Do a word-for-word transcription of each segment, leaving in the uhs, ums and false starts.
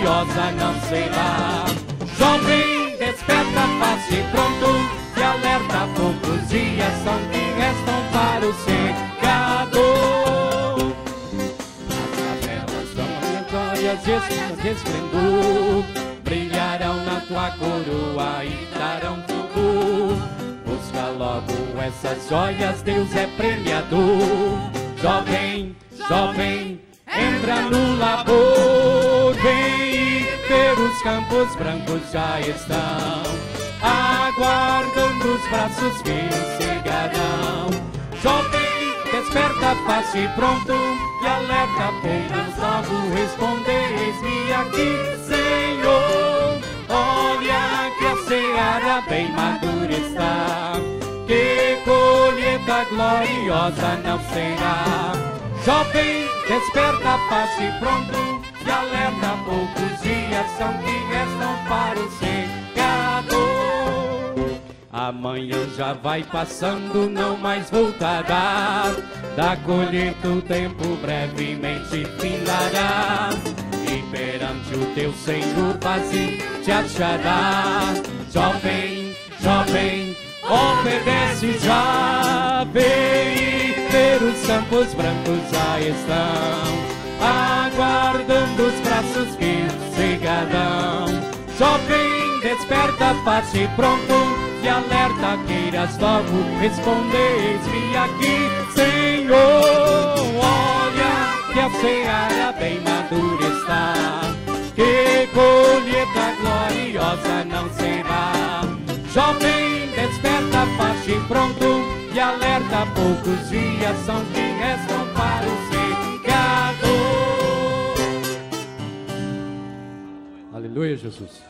gloriosa não será. Jovem, desperta, passe pronto, e alerta, poucos dias são que restam para o secador. As velas são aleatórias de esplendor, brilharão na tua coroa e darão tudo. Busca logo essas joias, Deus é premiador. Jovem, jovem, entra no labor, vem ver os campos brancos já estão aguardando os braços que chegarão. Jovem, desperta, passe pronto, e alerta apenas logo responder: eis-me aqui, Senhor. Olha que a seara bem madura está, que colheita gloriosa não será. Jovem, desperta, passe pronto, e alerta, poucos dias são que restam para o secador. Amanhã já vai passando, não mais voltará, da colheita o tempo brevemente findará, e perante o teu Senhor vazio te achará. Jovem, jovem, obedece já, vem ver os campos brancos já estão aguardando os braços que cegarão. Jovem, desperta, passe pronto, e alerta, queiras logo responder: eis-me aqui, Senhor. Olha que a seara bem madura está, que colheita gloriosa não será. Jovem, desperta, passe pronto, e alerta, poucos dias são que restam para o secador. Aleluia, Jesus.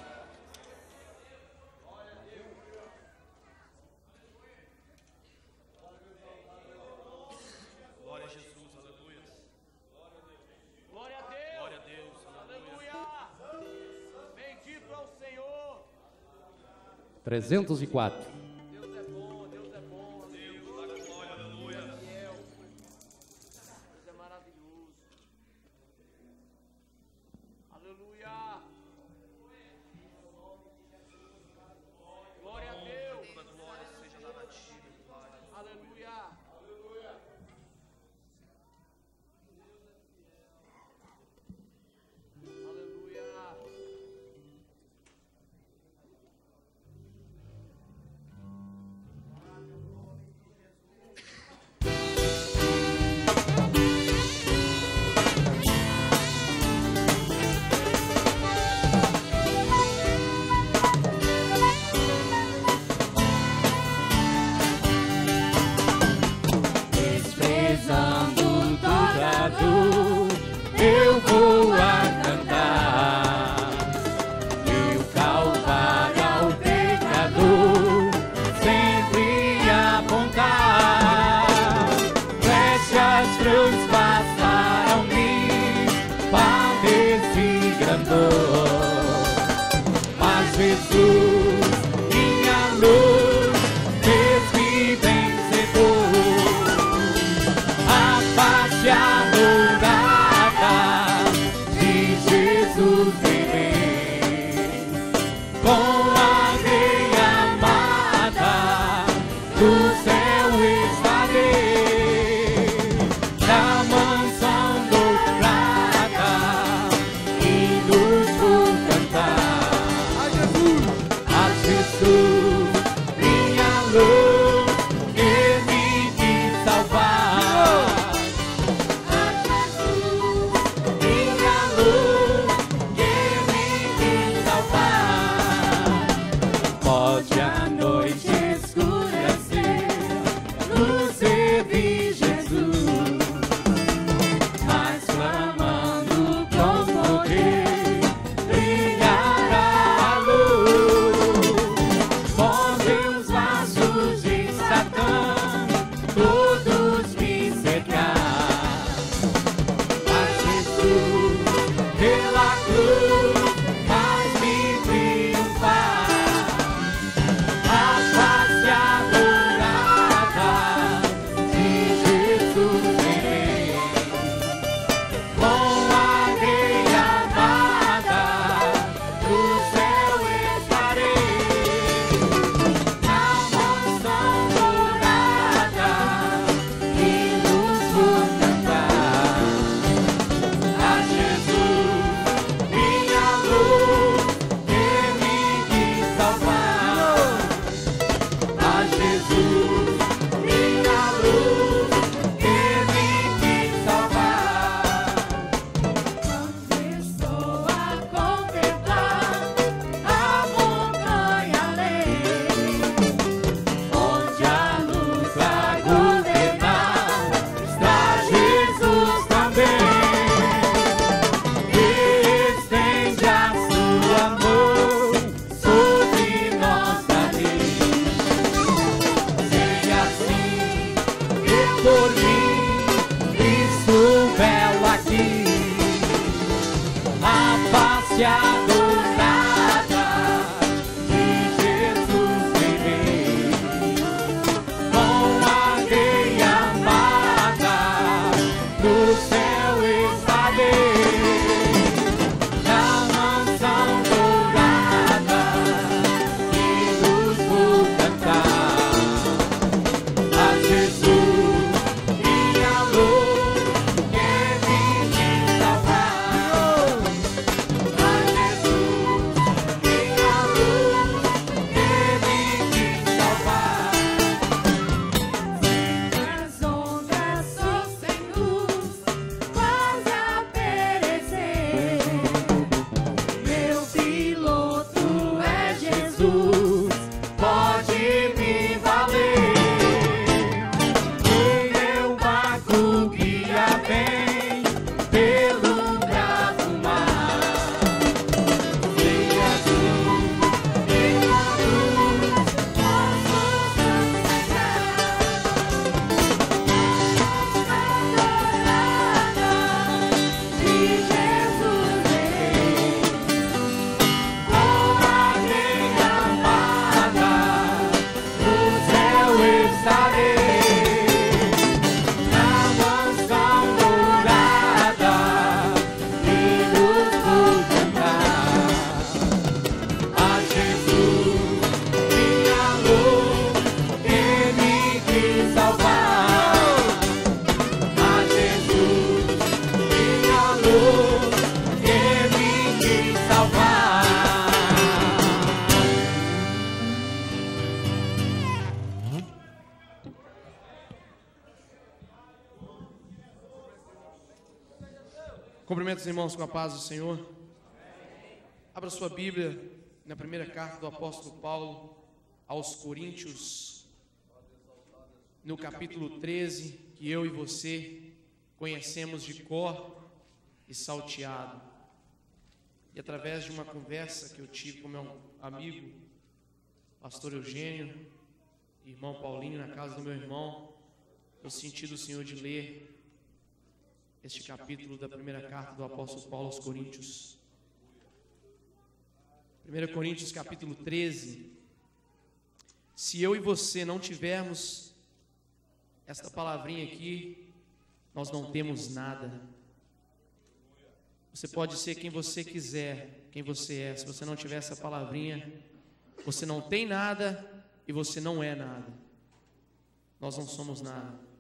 Glória a Jesus, aleluia. Glória a Deus. Glória a Deus, aleluia. Bendito é o Senhor. trezentos e quatro. Deus é bom, Deus é bom. Deus dá glória, aleluia. Deus é maravilhoso. Aleluia. Glória a Deus. Toda glória seja dada a ti, meu Pai. Aleluia. Aleluia. Aleluia. Desprezando tudo, eu vou a cantar, meu calvário ao pecador sempre apontar. Flechas cruz passaram-me, padeci grandor, mas Jesus, minha luz, fez-me vencedor. A face adorada de Jesus viver, com a areia amada do céu estarei, na mansão dourada e nos vou cantar. A Jesus, a Jesus, minha luz, Ele quis salvar. A Jesus, minha luz, Ele Cumprimento os irmãos com a paz do Senhor. Abra sua Bíblia na primeira carta do apóstolo Paulo aos Coríntios, no capítulo treze, que eu e você conhecemos de cor e salteado. E através de uma conversa que eu tive com meu amigo, pastor Eugênio, irmão Paulinho, na casa do meu irmão, eu senti do Senhor de ler este capítulo da primeira carta do apóstolo Paulo aos Coríntios. primeira Coríntios capítulo treze. Se eu e você não tivermos esta palavrinha aqui, nós não temos nada. Você pode ser quem você quiser, quem você é. Se você não tiver essa palavrinha, você não tem nada e você não é nada. Nós não somos nada.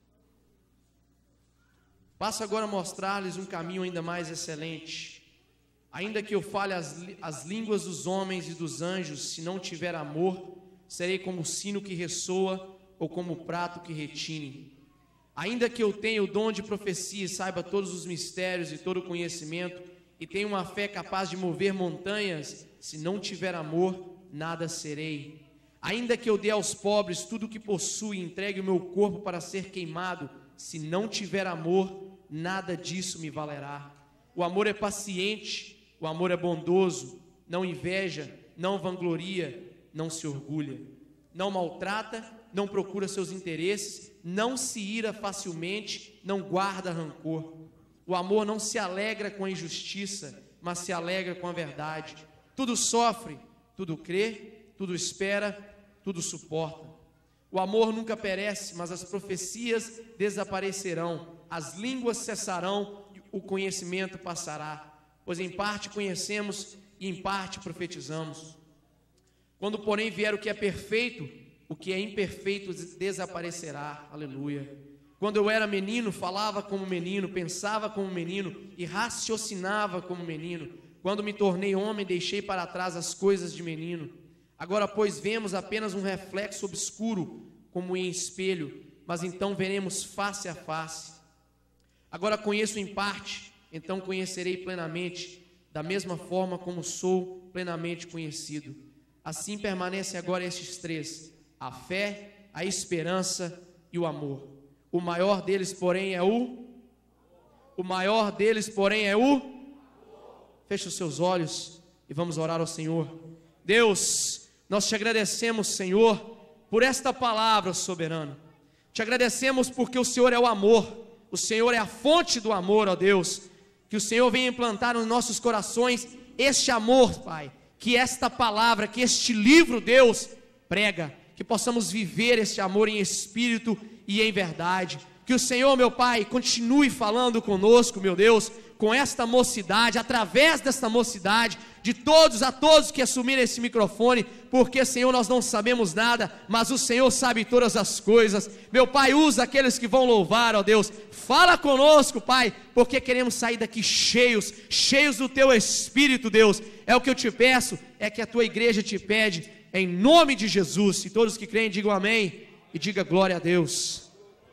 Passo agora a mostrar-lhes um caminho ainda mais excelente. Ainda que eu fale as, as línguas dos homens e dos anjos, se não tiver amor, serei como o sino que ressoa ou como o prato que retine. Ainda que eu tenha o dom de profecia e saiba todos os mistérios e todo o conhecimento, e tenha uma fé capaz de mover montanhas, se não tiver amor, nada serei. Ainda que eu dê aos pobres tudo o que possuo e entregue o meu corpo para ser queimado, se não tiver amor, nada disso me valerá. O amor é paciente, o amor é bondoso, não inveja, não vangloria, não se orgulha, não maltrata, não procura seus interesses, não se ira facilmente, não guarda rancor. O amor não se alegra com a injustiça, mas se alegra com a verdade. Tudo sofre, tudo crê, tudo espera, tudo suporta. O amor nunca perece, mas as profecias desaparecerão, as línguas cessarão, o conhecimento passará. Pois em parte conhecemos e em parte profetizamos. Quando, porém, vier o que é perfeito, o que é imperfeito desaparecerá. Aleluia. Quando eu era menino, falava como menino, pensava como menino e raciocinava como menino. Quando me tornei homem, deixei para trás as coisas de menino. Agora, pois, vemos apenas um reflexo obscuro, como em espelho, mas então veremos face a face. Agora conheço em parte, então conhecerei plenamente, da mesma forma como sou plenamente conhecido. Assim permanecem agora estes três: a fé, a esperança e o amor. O maior deles, porém, é o... O maior deles, porém, é o... Feche os seus olhos e vamos orar ao Senhor. Deus, nós te agradecemos, Senhor, por esta palavra, soberano. Te agradecemos porque o Senhor é o amor. O Senhor é a fonte do amor, ó Deus. Que o Senhor venha implantar nos nossos corações este amor, Pai, que esta palavra, que este livro, Deus, prega, que possamos viver este amor em espírito e em verdade. Que o Senhor, meu Pai, continue falando conosco, meu Deus, com esta mocidade, através desta mocidade, de todos a todos que assumirem esse microfone, porque, Senhor, nós não sabemos nada, mas o Senhor sabe todas as coisas. Meu Pai, usa aqueles que vão louvar, ó Deus, fala conosco, Pai, porque queremos sair daqui cheios, cheios do Teu Espírito, Deus. É o que eu te peço, é que a Tua igreja te pede, em nome de Jesus. E todos que creem digam amém, e diga glória a Deus.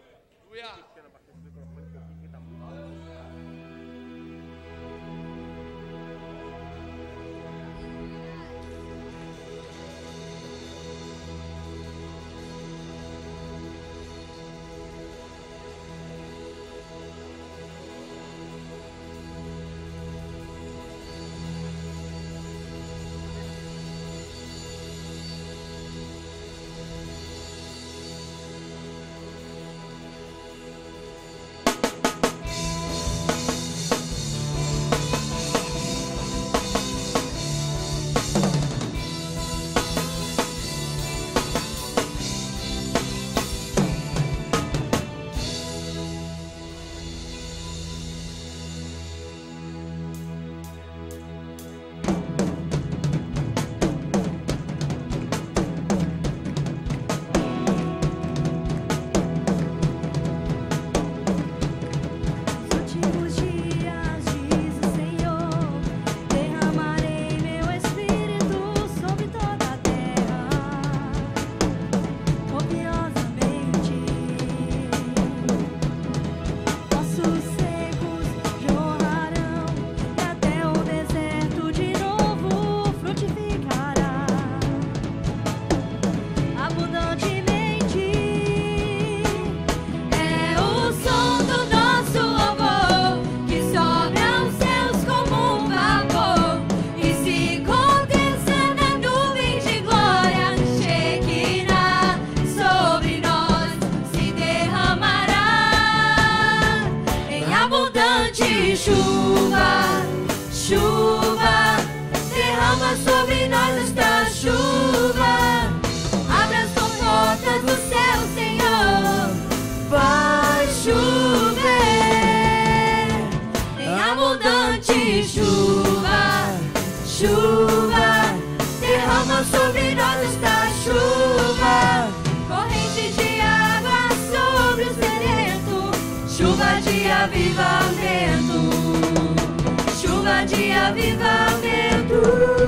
Chuva de avivamento.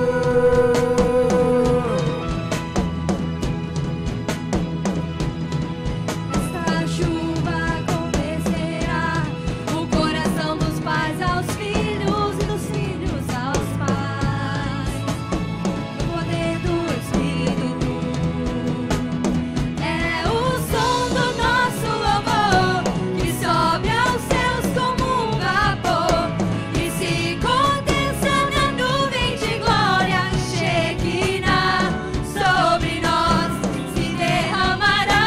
Esta chuva acontecerá o coração dos pais aos filhos e dos filhos aos pais. O poder do Espírito é o som do nosso louvor que sobe aos céus como um vapor e se condensa na nuvem de glória. Shekinah sobre nós se derramará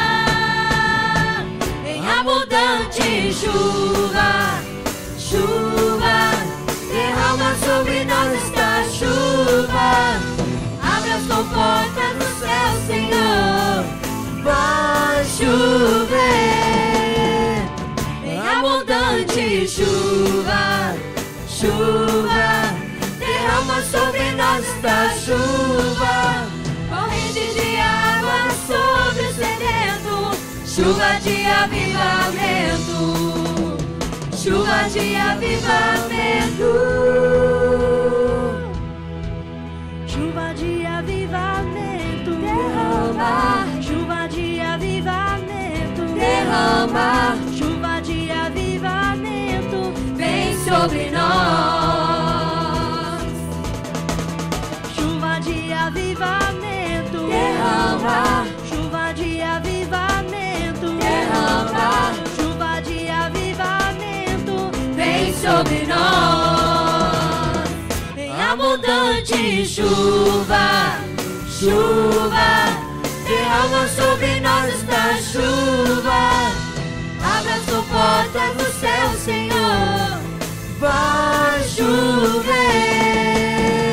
em abundante chuva. Chuva, derrama sobre nós esta chuva. Abre as comportas do céu, Senhor. Vai chover em abundante chuva. Chuva, derrama sobre nós esta chuva. Corrente de água sobre o sedento. Chuva de avivamento. Chuva de avivamento. Chuva de avivamento. Derrama. Chuva de avivamento. Derrama. Chuva de avivamento. Vem sobre nós. Chuva de avivamento. Derrama. Chuva de avivamento. Derrama. Chuva de avivamento. Vem sobre nós. Em abundante chuva. Chuva, derrama sobre nós esta chuva. Abre as comportas do céu, Senhor. Vai chover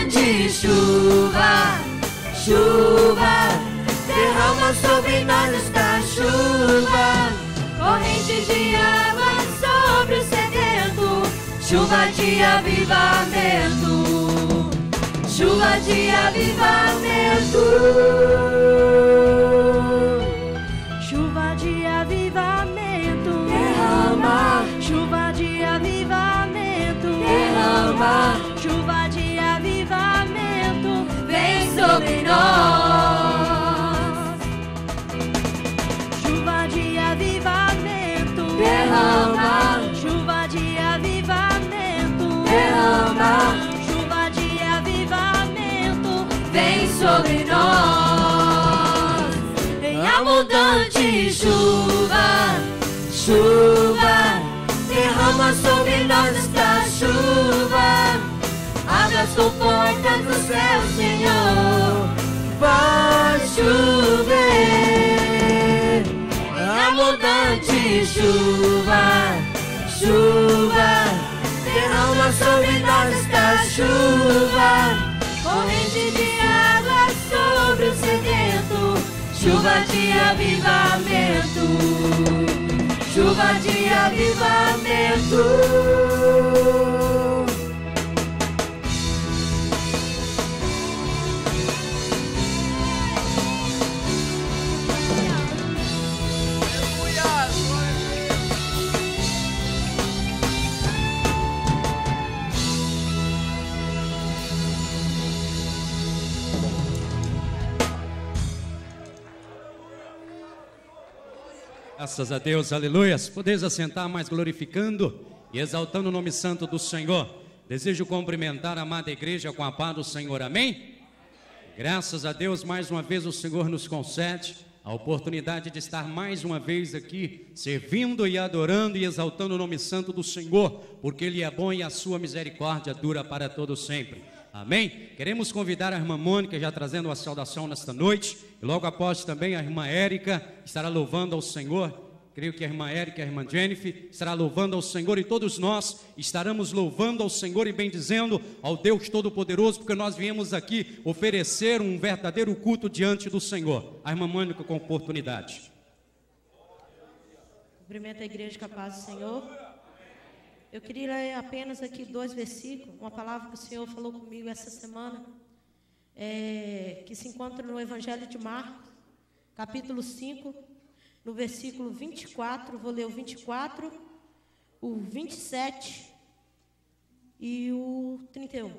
abundante chuva, chuva, derrama sobre nós esta chuva, corrente de água sobre o sedento, chuva de avivamento, chuva de avivamento, chuva de avivamento, derrama, chuva de avivamento, derrama, chuva de avivamento, vem sobre nós, chuva de avivamento, derrama, chuva de avivamento, derrama, chuva de avivamento, vem sobre nós, em abundante chuva, chuva, derrama sobre nós esta chuva, abre as comportas do céu, Senhor, vai chover, em abundante chuva, chuva, derrama sobre nós esta chuva, corrente de água sobre o sedento, chuva de avivamento, chuva de avivamento. Graças a Deus, aleluias. Podeis assentar, mais glorificando e exaltando o nome santo do Senhor. Desejo cumprimentar a amada igreja com a paz do Senhor, amém? Graças a Deus, mais uma vez o Senhor nos concede a oportunidade de estar mais uma vez aqui, servindo e adorando e exaltando o nome santo do Senhor, porque Ele é bom e a sua misericórdia dura para todo sempre. Amém? Queremos convidar a irmã Mônica, já trazendo uma saudação nesta noite, e logo após também a irmã Érica estará louvando ao Senhor. Creio que a irmã Érica e a irmã Jennifer estará louvando ao Senhor, e todos nós estaremos louvando ao Senhor e bendizendo ao Deus Todo-Poderoso, porque nós viemos aqui oferecer um verdadeiro culto diante do Senhor. A irmã Mônica com oportunidade. Cumprimento a igreja com a paz do Senhor. Eu queria ler apenas aqui dois versículos, uma palavra que o Senhor falou comigo essa semana, é, que se encontra no Evangelho de Marcos, capítulo cinco, no versículo vinte e quatro, vou ler o vinte e quatro, o vinte e sete e o trinta e um.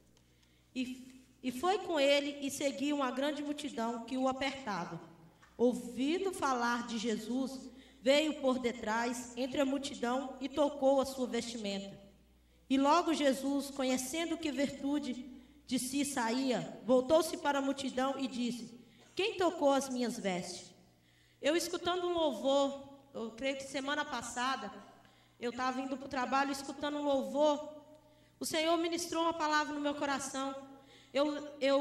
E, e foi com ele e seguia uma grande multidão que o apertava. Ouvindo falar de Jesus, veio por detrás, entre a multidão, e tocou a sua vestimenta. E logo Jesus, conhecendo que virtude de si saía, voltou-se para a multidão e disse: quem tocou as minhas vestes? Eu escutando um louvor, eu creio que semana passada, eu estava indo para o trabalho escutando um louvor, o Senhor ministrou uma palavra no meu coração. Eu,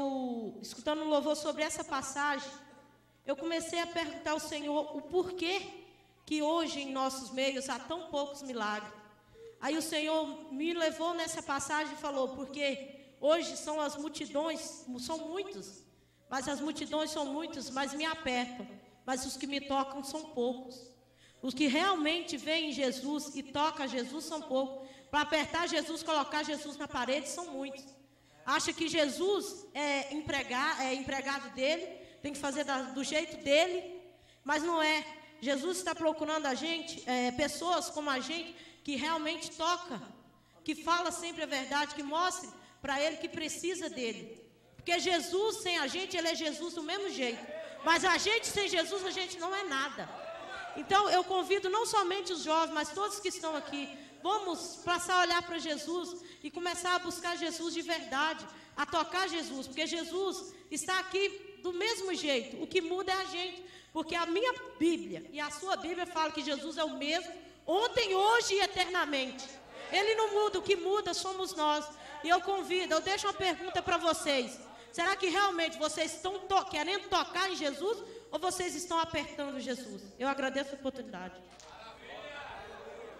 eu escutando um louvor sobre essa passagem, eu comecei a perguntar ao Senhor o porquê que hoje em nossos meios há tão poucos milagres. Aí o Senhor me levou nessa passagem e falou, porque hoje são as multidões, são muitos, mas as multidões são muitos, mas me apertam, mas os que me tocam são poucos. Os que realmente veem Jesus e tocam Jesus são poucos. Para apertar Jesus, colocar Jesus na parede, são muitos. Acha que Jesus é, empregar, é empregado dele, tem que fazer da, do jeito dele, mas não é. Jesus está procurando a gente, é, pessoas como a gente, que realmente toca, que fala sempre a verdade, que mostre para ele que precisa dele. Porque Jesus sem a gente, ele é Jesus do mesmo jeito. Mas a gente sem Jesus, a gente não é nada. Então eu convido não somente os jovens, mas todos que estão aqui, vamos passar a olhar para Jesus e começar a buscar Jesus de verdade, a tocar Jesus, porque Jesus está aqui do mesmo jeito, o que muda é a gente, porque a minha Bíblia e a sua Bíblia fala que Jesus é o mesmo, ontem, hoje e eternamente. Ele não muda, o que muda somos nós. E eu convido, eu deixo uma pergunta para vocês: será que realmente vocês estão to- querendo tocar em Jesus ou vocês estão apertando Jesus? Eu agradeço a oportunidade.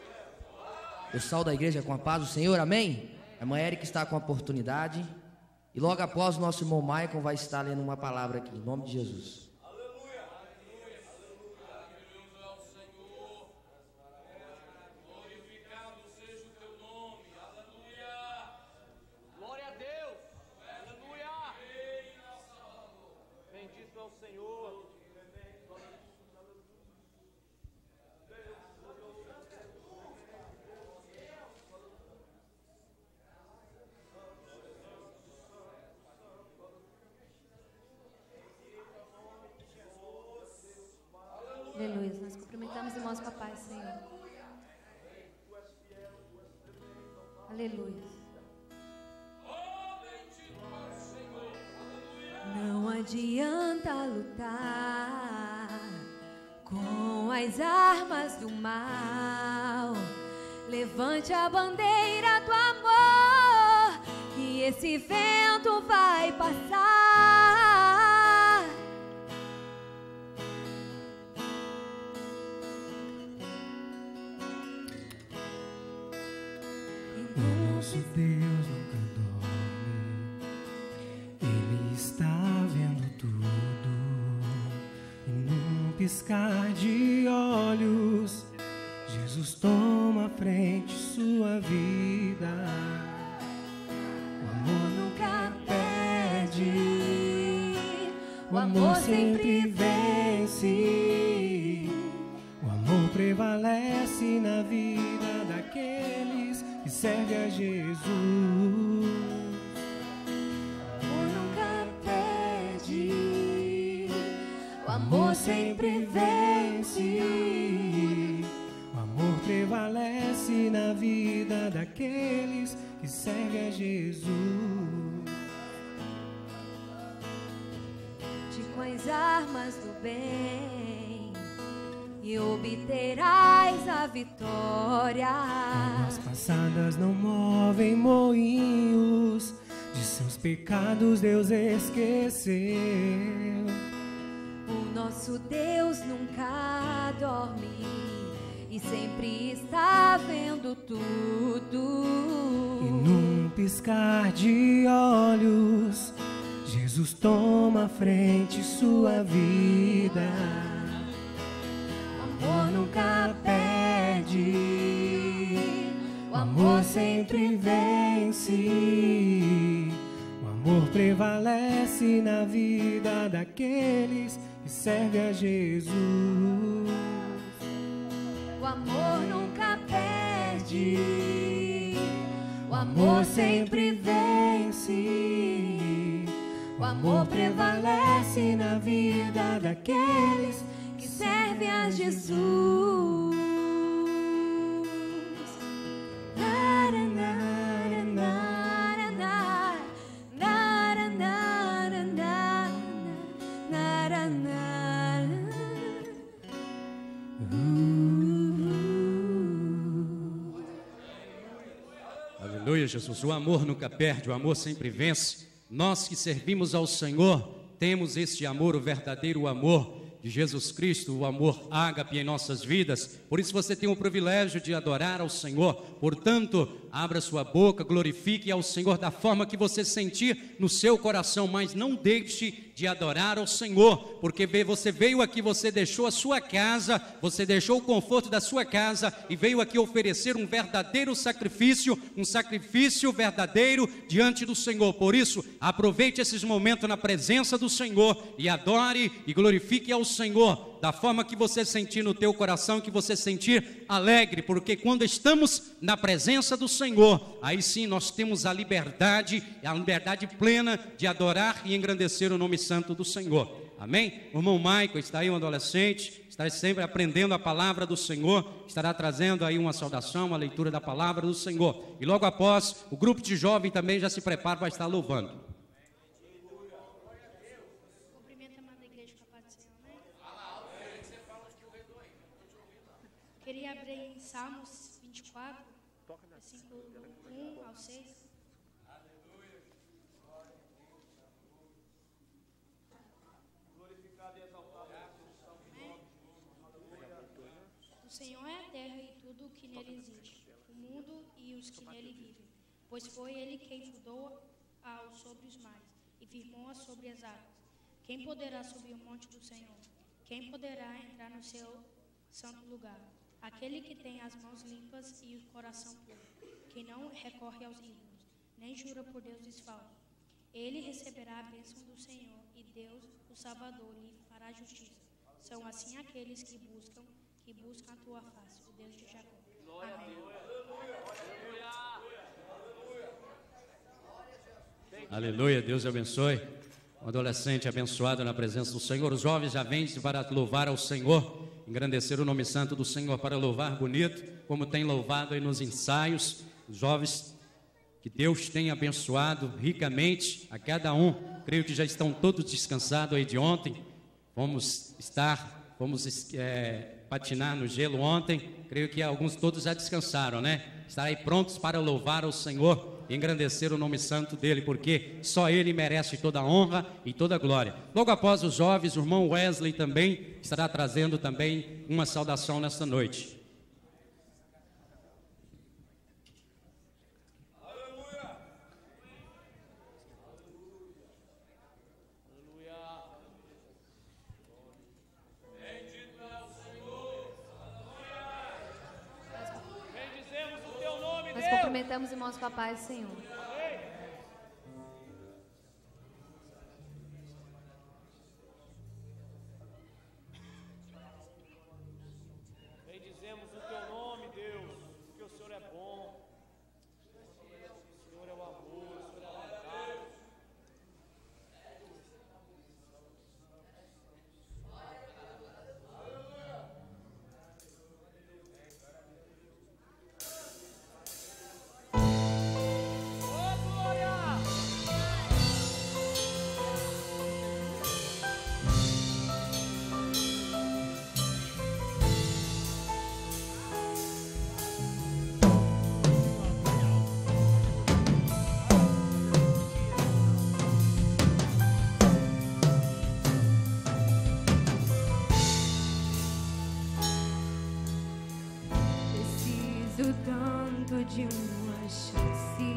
Eu saúdo a igreja com a paz do Senhor, amém? A irmã Érica está com a oportunidade E logo após, o nosso irmão Maicon vai estar lendo uma palavra aqui, em nome de Jesus. Glória a Deus. Aleluia. Bendito é o Senhor. Aleluia. Nós cumprimentamos os irmãos papai, Senhor. Aleluia. Não adianta lutar com as armas do mal. Levante a bandeira do amor, que esse vento vai passar. Nosso Deus nunca dorme, Ele está vendo tudo. E num piscar de olhos, Jesus toma à frente sua vida. O amor nunca perde, o amor sempre vence. O amor prevalece na vida daqueles que servem a Jesus. O amor nunca perde, o amor sempre vence. O amor prevalece na vida daqueles que servem a Jesus. De com as armas do bem e obterás a vitória. Águas passadas não movem moinhos, de seus pecados Deus esqueceu. O nosso Deus nunca dorme e sempre está vendo tudo. E num piscar de olhos, Jesus toma à frente sua vida. O amor nunca perde, o amor sempre vence. O amor prevalece na vida daqueles que servem a Jesus. O amor nunca perde, o amor sempre vence. O amor prevalece na vida daqueles que servem a Jesus. Nara, nara, nara, nara, nara, nara, nara, nara, nara. Aleluia, Jesus. O amor nunca perde, o amor sempre vence. Nós que servimos ao Senhor, temos este amor, o verdadeiro amor de Jesus Cristo, o amor ágape em nossas vidas. Por isso você tem o privilégio de adorar ao Senhor. Portanto, abra sua boca, glorifique ao Senhor da forma que você sentir no seu coração, mas não deixe de adorar ao Senhor, porque você veio aqui, você deixou a sua casa, você deixou o conforto da sua casa e veio aqui oferecer um verdadeiro sacrifício, um sacrifício verdadeiro diante do Senhor. Por isso, aproveite esses momentos na presença do Senhor e adore e glorifique ao Senhor da forma que você sentir no teu coração, que você sentir alegre, porque quando estamos na presença do Senhor, aí sim nós temos a liberdade, a liberdade plena de adorar e engrandecer o nome santo do Senhor. Amém? O irmão Maicon está aí, um adolescente, está sempre aprendendo a palavra do Senhor, estará trazendo aí uma saudação, uma leitura da palavra do Senhor. E logo após, o grupo de jovens também já se prepara para estar louvando. Queria abrir em Salmos vinte e quatro, versículo um ao seis. O Senhor é a terra e tudo o que nele existe, o mundo e os que nele vivem, pois foi ele quem fundou aos sobre os mares e firmou-a sobre as águas. Quem poderá subir o monte do Senhor? Quem poderá entrar no seu santo lugar? Aquele que tem as mãos limpas e o coração puro, que não recorre aos ídolos, nem jura por deuses falsos. Ele receberá a bênção do Senhor, e Deus, o Salvador, lhe fará justiça. São assim aqueles que buscam, que buscam a tua face, o Deus de Jacó. Amém. Aleluia, Deus abençoe. Um adolescente abençoado na presença do Senhor. Os jovens já vêm para louvar ao Senhor, engrandecer o nome santo do Senhor, para louvar bonito, como tem louvado aí nos ensaios. Os jovens, que Deus tenha abençoado ricamente a cada um. Creio que já estão todos descansados aí de ontem. Vamos estar, vamos é, patinar no gelo ontem. Creio que alguns todos já descansaram, né? Estarão aí prontos para louvar ao Senhor e engrandecer o nome santo dele, porque só ele merece toda a honra e toda a glória. Logo após os jovens, o irmão Wesley também estará trazendo também uma saudação nesta noite. Nós cumprimentamos irmãos papais do Senhor. Bendizemos o teu nome, Deus, porque o Senhor é bom. O Senhor é o amor, o Senhor é a verdade. Preciso tanto de uma chance.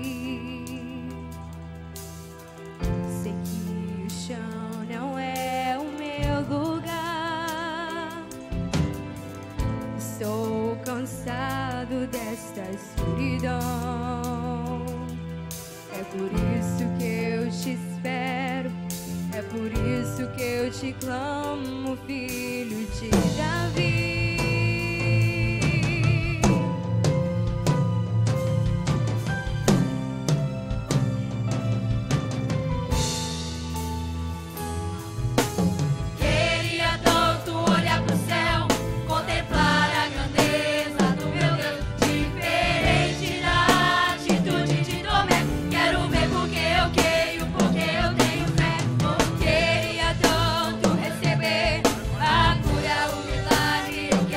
Sei que o chão não é o meu lugar. Estou cansado desta escuridão. É por isso que eu te espero. É por isso que eu te clamo, filho de Davi. Queria tanto receber a cura, o milagre.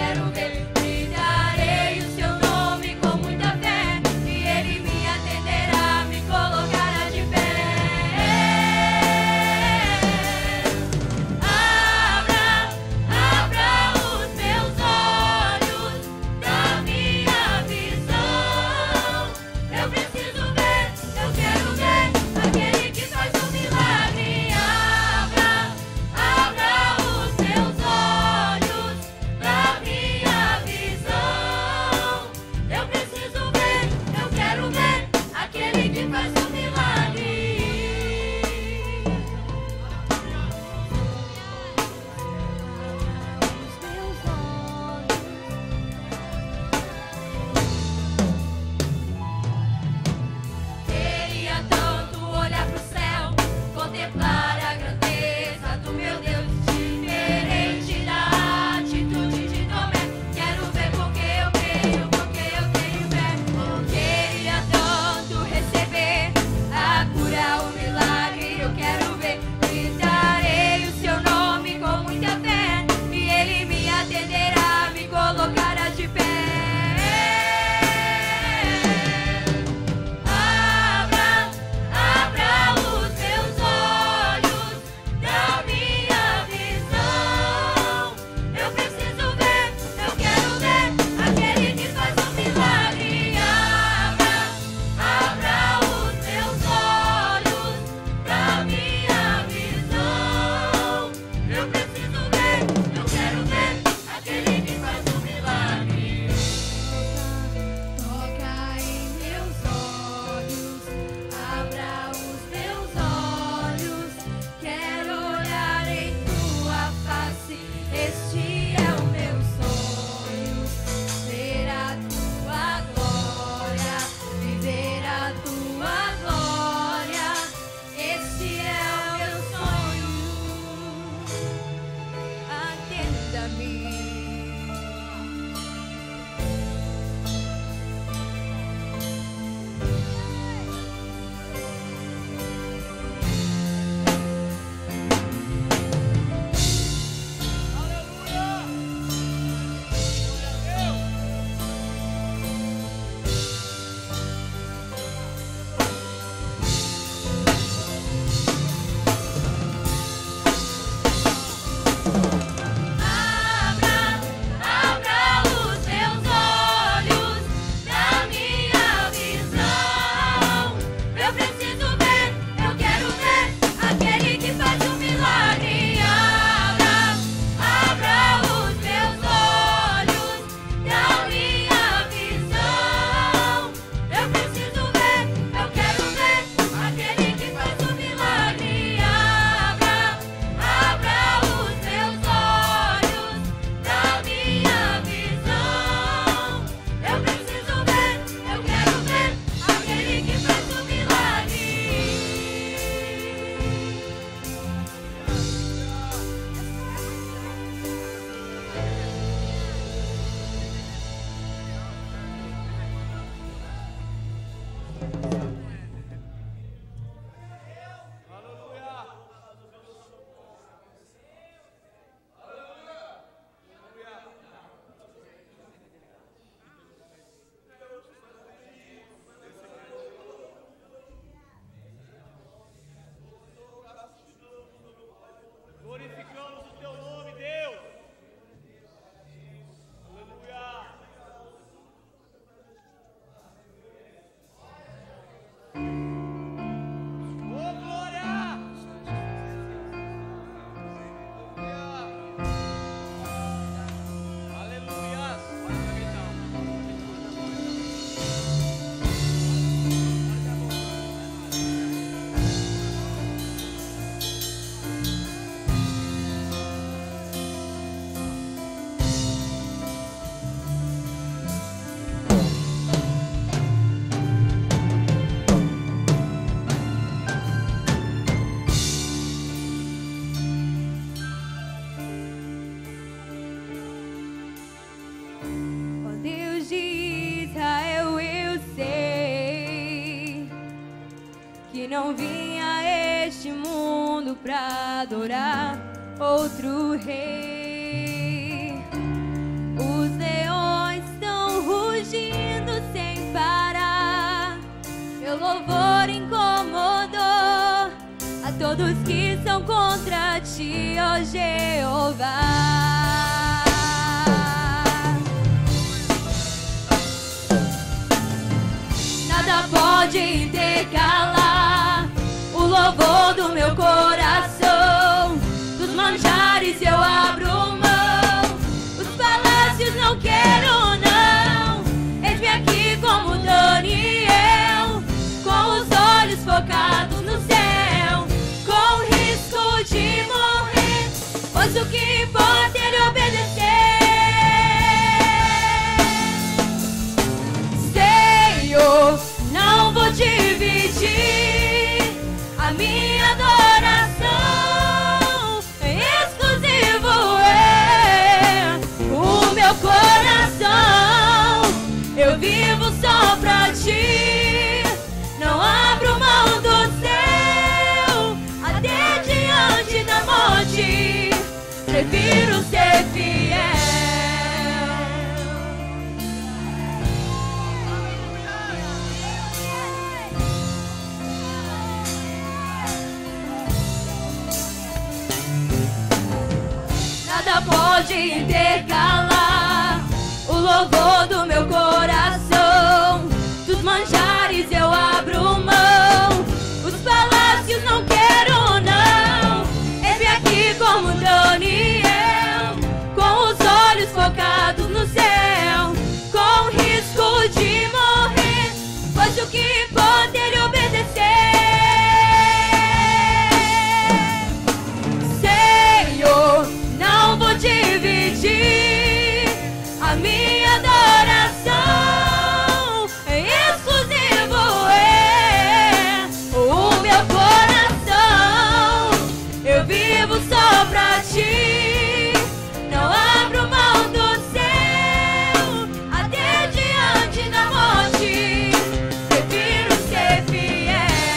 que não vim a este mundo pra adorar outro rei. Os leões estão rugindo sem parar, meu louvor incomodou a todos que são contra ti, ó Jeová. Nada pode intercalar o louvor do meu coração. Dos manjares eu abro mão, os palácios não quero não. Eis-me aqui como Daniel, com os olhos focados no céu, com o risco de morrer, pois o que importa é ele obedecer. Senhor, não vou dividir a minha adoração, exclusivo é o meu coração. Eu vivo só pra ti, não abro mão do céu, até diante da morte, prefiro ser fiel. Nada pode intercalar o louvor do meu coração. Dos manjares eu abro mão, os palácios não quero não. Eis-me aqui como Daniel, com os olhos focados no céu, com o risco de morrer, pois o que importa é ele obedecer. Senhor, não vou dividir a minha adoração, exclusivo é o meu coração. Eu vivo só pra ti, não abro mão do céu, até diante da morte, prefiro ser fiel.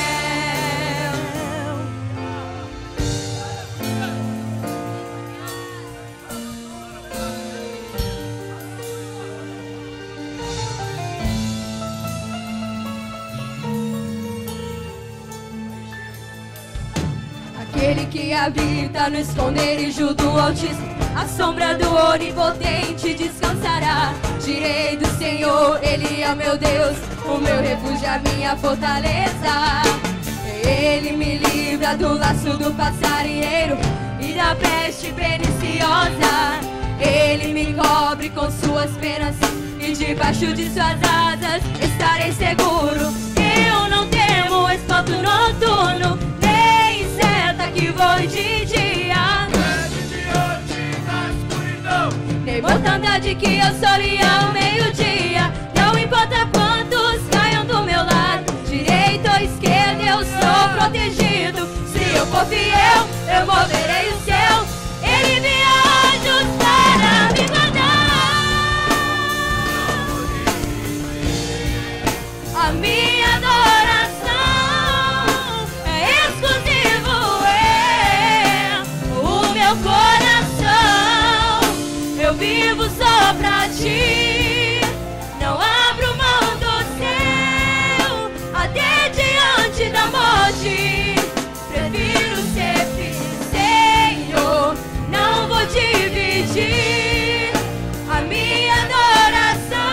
Aquele que habita no esconderijo do Altíssimo, a sombra do Onipotente descansará. Direi do Senhor, Ele é o meu Deus, o meu refúgio, a minha fortaleza. Ele me livra do laço do passarinheiro e da peste perniciosa. Ele me cobre com suas penas e debaixo de suas asas estarei seguro. Eu não temo espanto noturno, nem seta que voe de dia, nem mortandade que eu sole ao meio-dia. Não importa quantos caiam do meu lado, direita ou esquerda, eu sou protegido. Se eu for fiel, eu moverei o céu. Ele envia anjos para me guardar. A minha adoração é exclusivo é o meu coração. Eu vivo só pra ti, não abro mão do céu, até diante da morte, prefiro ser fiel. Senhor, não vou dividir a minha adoração,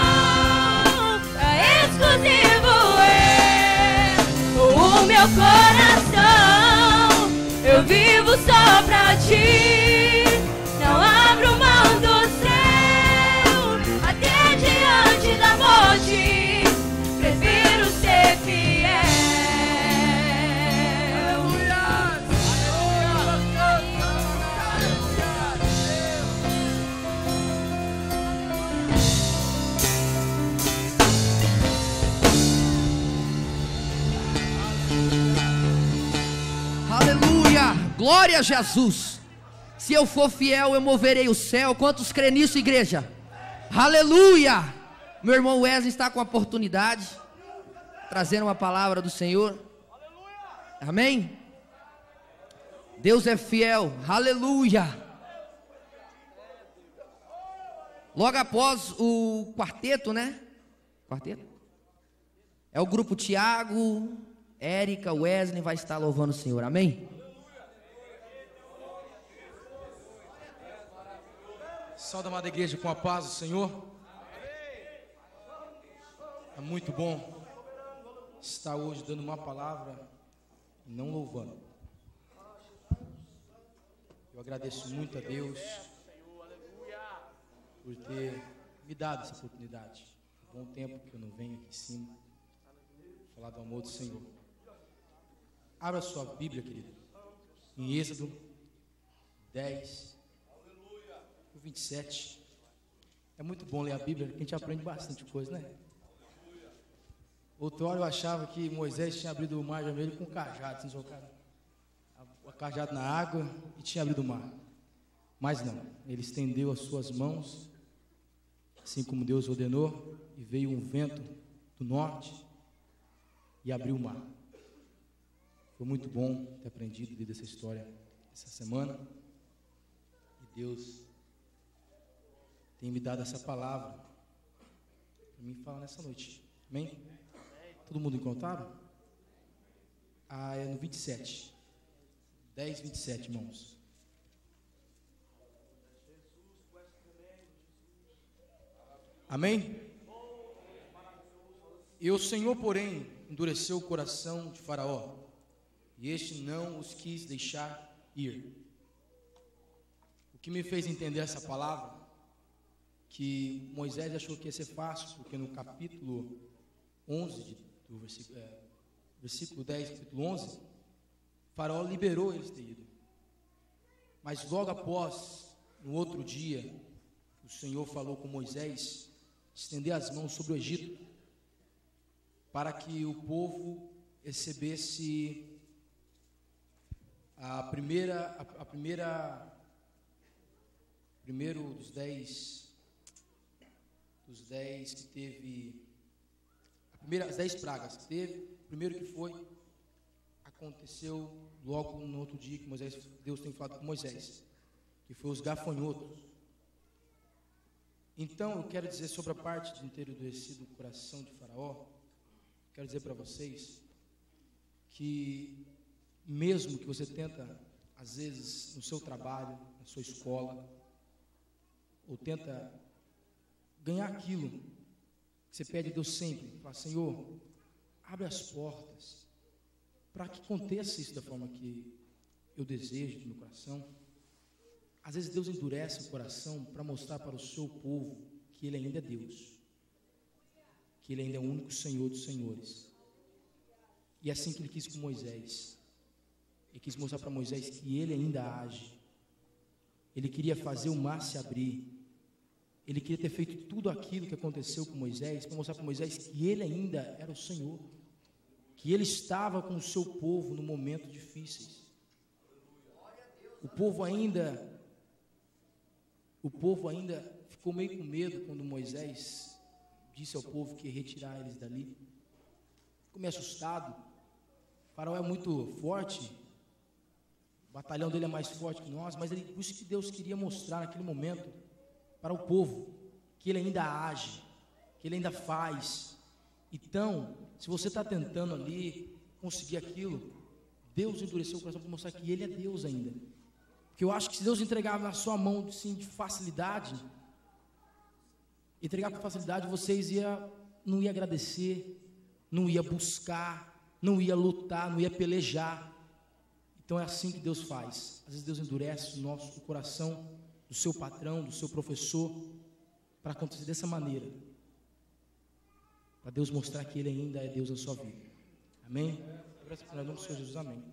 é exclusivo é o meu coração. Eu vivo só pra ti, não abro mão do céu, até diante da morte, prefiro ser fiel. Aleluia! Glória a Jesus! Se eu for fiel, eu moverei o céu. Quantos crê nisso, igreja? Aleluia! Meu irmão Wesley está com a oportunidade, trazendo uma palavra do Senhor. Amém? Deus é fiel, aleluia. Logo após o quarteto, né? Quarteto? É o grupo Tiago, Érica, Wesley vai estar louvando o Senhor, amém? Salve, amada igreja, com a paz do Senhor. É muito bom estar hoje dando uma palavra e não louvando. Eu agradeço muito a Deus por ter me dado essa oportunidade. Há bom tempo que eu não venho aqui em cima falar do amor do Senhor. Abra sua Bíblia, querido, em Êxodo dez, vinte e sete. É muito bom ler a Bíblia, porque a gente aprende bastante coisa, né? Outrora eu achava que Moisés tinha abrido o mar vermelho com cajado, tinha jogado o cajado na água e tinha abrido o mar. Mas não, ele estendeu as suas mãos, assim como Deus ordenou, e veio um vento do norte e abriu o mar. Foi muito bom ter aprendido desde essa história essa semana. E Deus tem me dado essa palavra para mim falar nessa noite. Amém? Todo mundo encontraram? Ah, é no vinte e sete. dez, vinte e sete, irmãos. Amém? E o Senhor, porém, endureceu o coração de Faraó, e este não os quis deixar ir. O que me fez entender essa palavra, que Moisés achou que ia ser fácil, porque no capítulo onze, do versículo, é, versículo dez, capítulo onze, Faraó liberou eles ter ido. Mas logo após, no outro dia, o Senhor falou com Moisés, estender as mãos sobre o Egito, para que o povo recebesse a primeira, a, a primeira, primeiro dos dez, dos dez que teve, a primeira, as dez pragas que teve, o primeiro que foi, aconteceu logo no outro dia que Moisés, Deus tem falado com Moisés, que foi os gafanhotos. Então eu quero dizer sobre a parte de enterrecer do coração de Faraó, quero dizer para vocês que mesmo que você tenta, às vezes, no seu trabalho, na sua escola, ou tenta ganhar aquilo que você pede a Deus sempre, fala, Senhor, abre as portas para que aconteça isso da forma que eu desejo do meu coração. Às vezes Deus endurece o coração para mostrar para o seu povo que Ele ainda é Deus, que Ele ainda é o único Senhor dos senhores. E é assim que Ele quis com Moisés. Ele quis mostrar para Moisés que Ele ainda age. Ele queria fazer o mar se abrir. Ele queria ter feito tudo aquilo que aconteceu com Moisés, para mostrar para Moisés que Ele ainda era o Senhor, que Ele estava com o seu povo no momento difíceis. O povo ainda, o povo ainda ficou meio com medo quando Moisés disse ao povo que ia retirar eles dali. Ficou meio assustado. O faraó é muito forte, o batalhão dele é mais forte que nós, mas ele, por isso que Deus queria mostrar naquele momento para o povo que Ele ainda age, que Ele ainda faz. Então, se você está tentando ali conseguir aquilo, Deus endureceu o coração para mostrar que Ele é Deus ainda. Porque eu acho que se Deus entregar na sua mão assim, de facilidade, entregar com facilidade, vocês ia, não iam agradecer, não ia buscar, não ia lutar, não ia pelejar. Então é assim que Deus faz. Às vezes Deus endurece o nosso o coração do seu patrão, do seu professor, para acontecer dessa maneira, para Deus mostrar que Ele ainda é Deus na sua vida. Amém? Graças a Deus, Senhor Jesus, amém.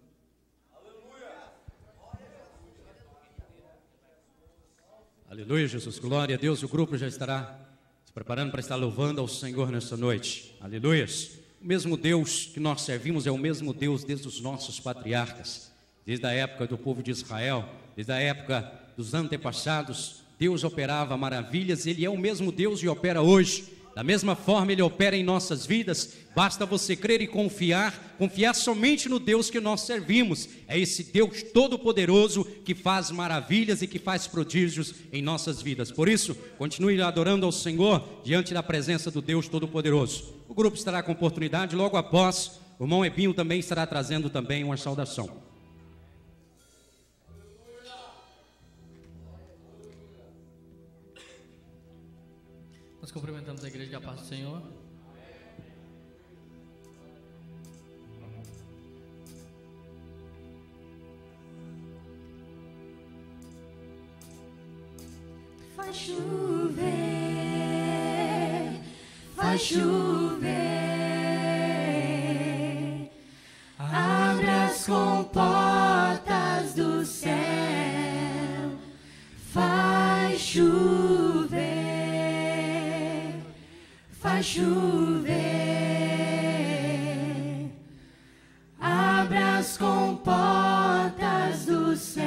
Aleluia, Jesus, glória a Deus. O grupo já estará se preparando para estar louvando ao Senhor nessa noite. Aleluia. O mesmo Deus que nós servimos é o mesmo Deus desde os nossos patriarcas, desde a época do povo de Israel, desde a época dos antepassados. Deus operava maravilhas, Ele é o mesmo Deus e opera hoje, Da mesma forma Ele opera em nossas vidas. Basta você crer e confiar, confiar somente no Deus que nós servimos. É esse Deus todo-poderoso que faz maravilhas e que faz prodígios em nossas vidas. Por isso, continue adorando ao Senhor diante da presença do Deus todo-poderoso. O grupo estará com oportunidade logo após. O irmão Ebinho também estará trazendo também uma saudação. Nós cumprimentamos a igreja, que a paz do Senhor. Faz chover, faz chover, abre as comportas do céu, faz chover, faz chover, abre as comportas do céu.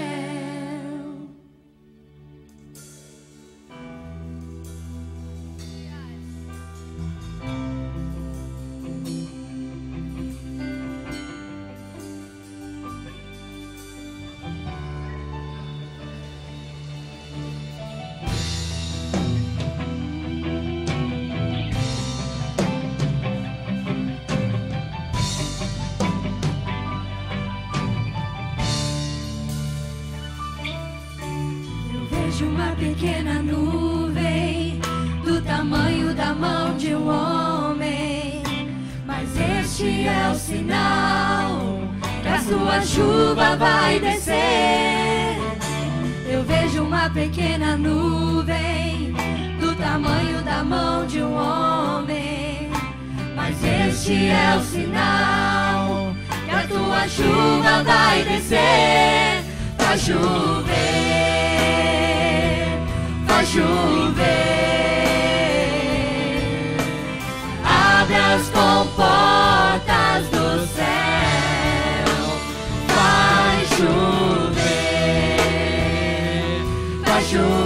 Uma pequena nuvem do tamanho da mão de um homem, mas este é o sinal que a sua chuva vai descer. Eu vejo uma pequena nuvem do tamanho da mão de um homem, mas este é o sinal que a tua chuva vai descer. Vai chover, vai chover, abre as comportas do céu. Vai chover, vai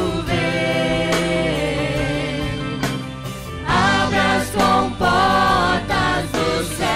chover, abre as comportas do céu.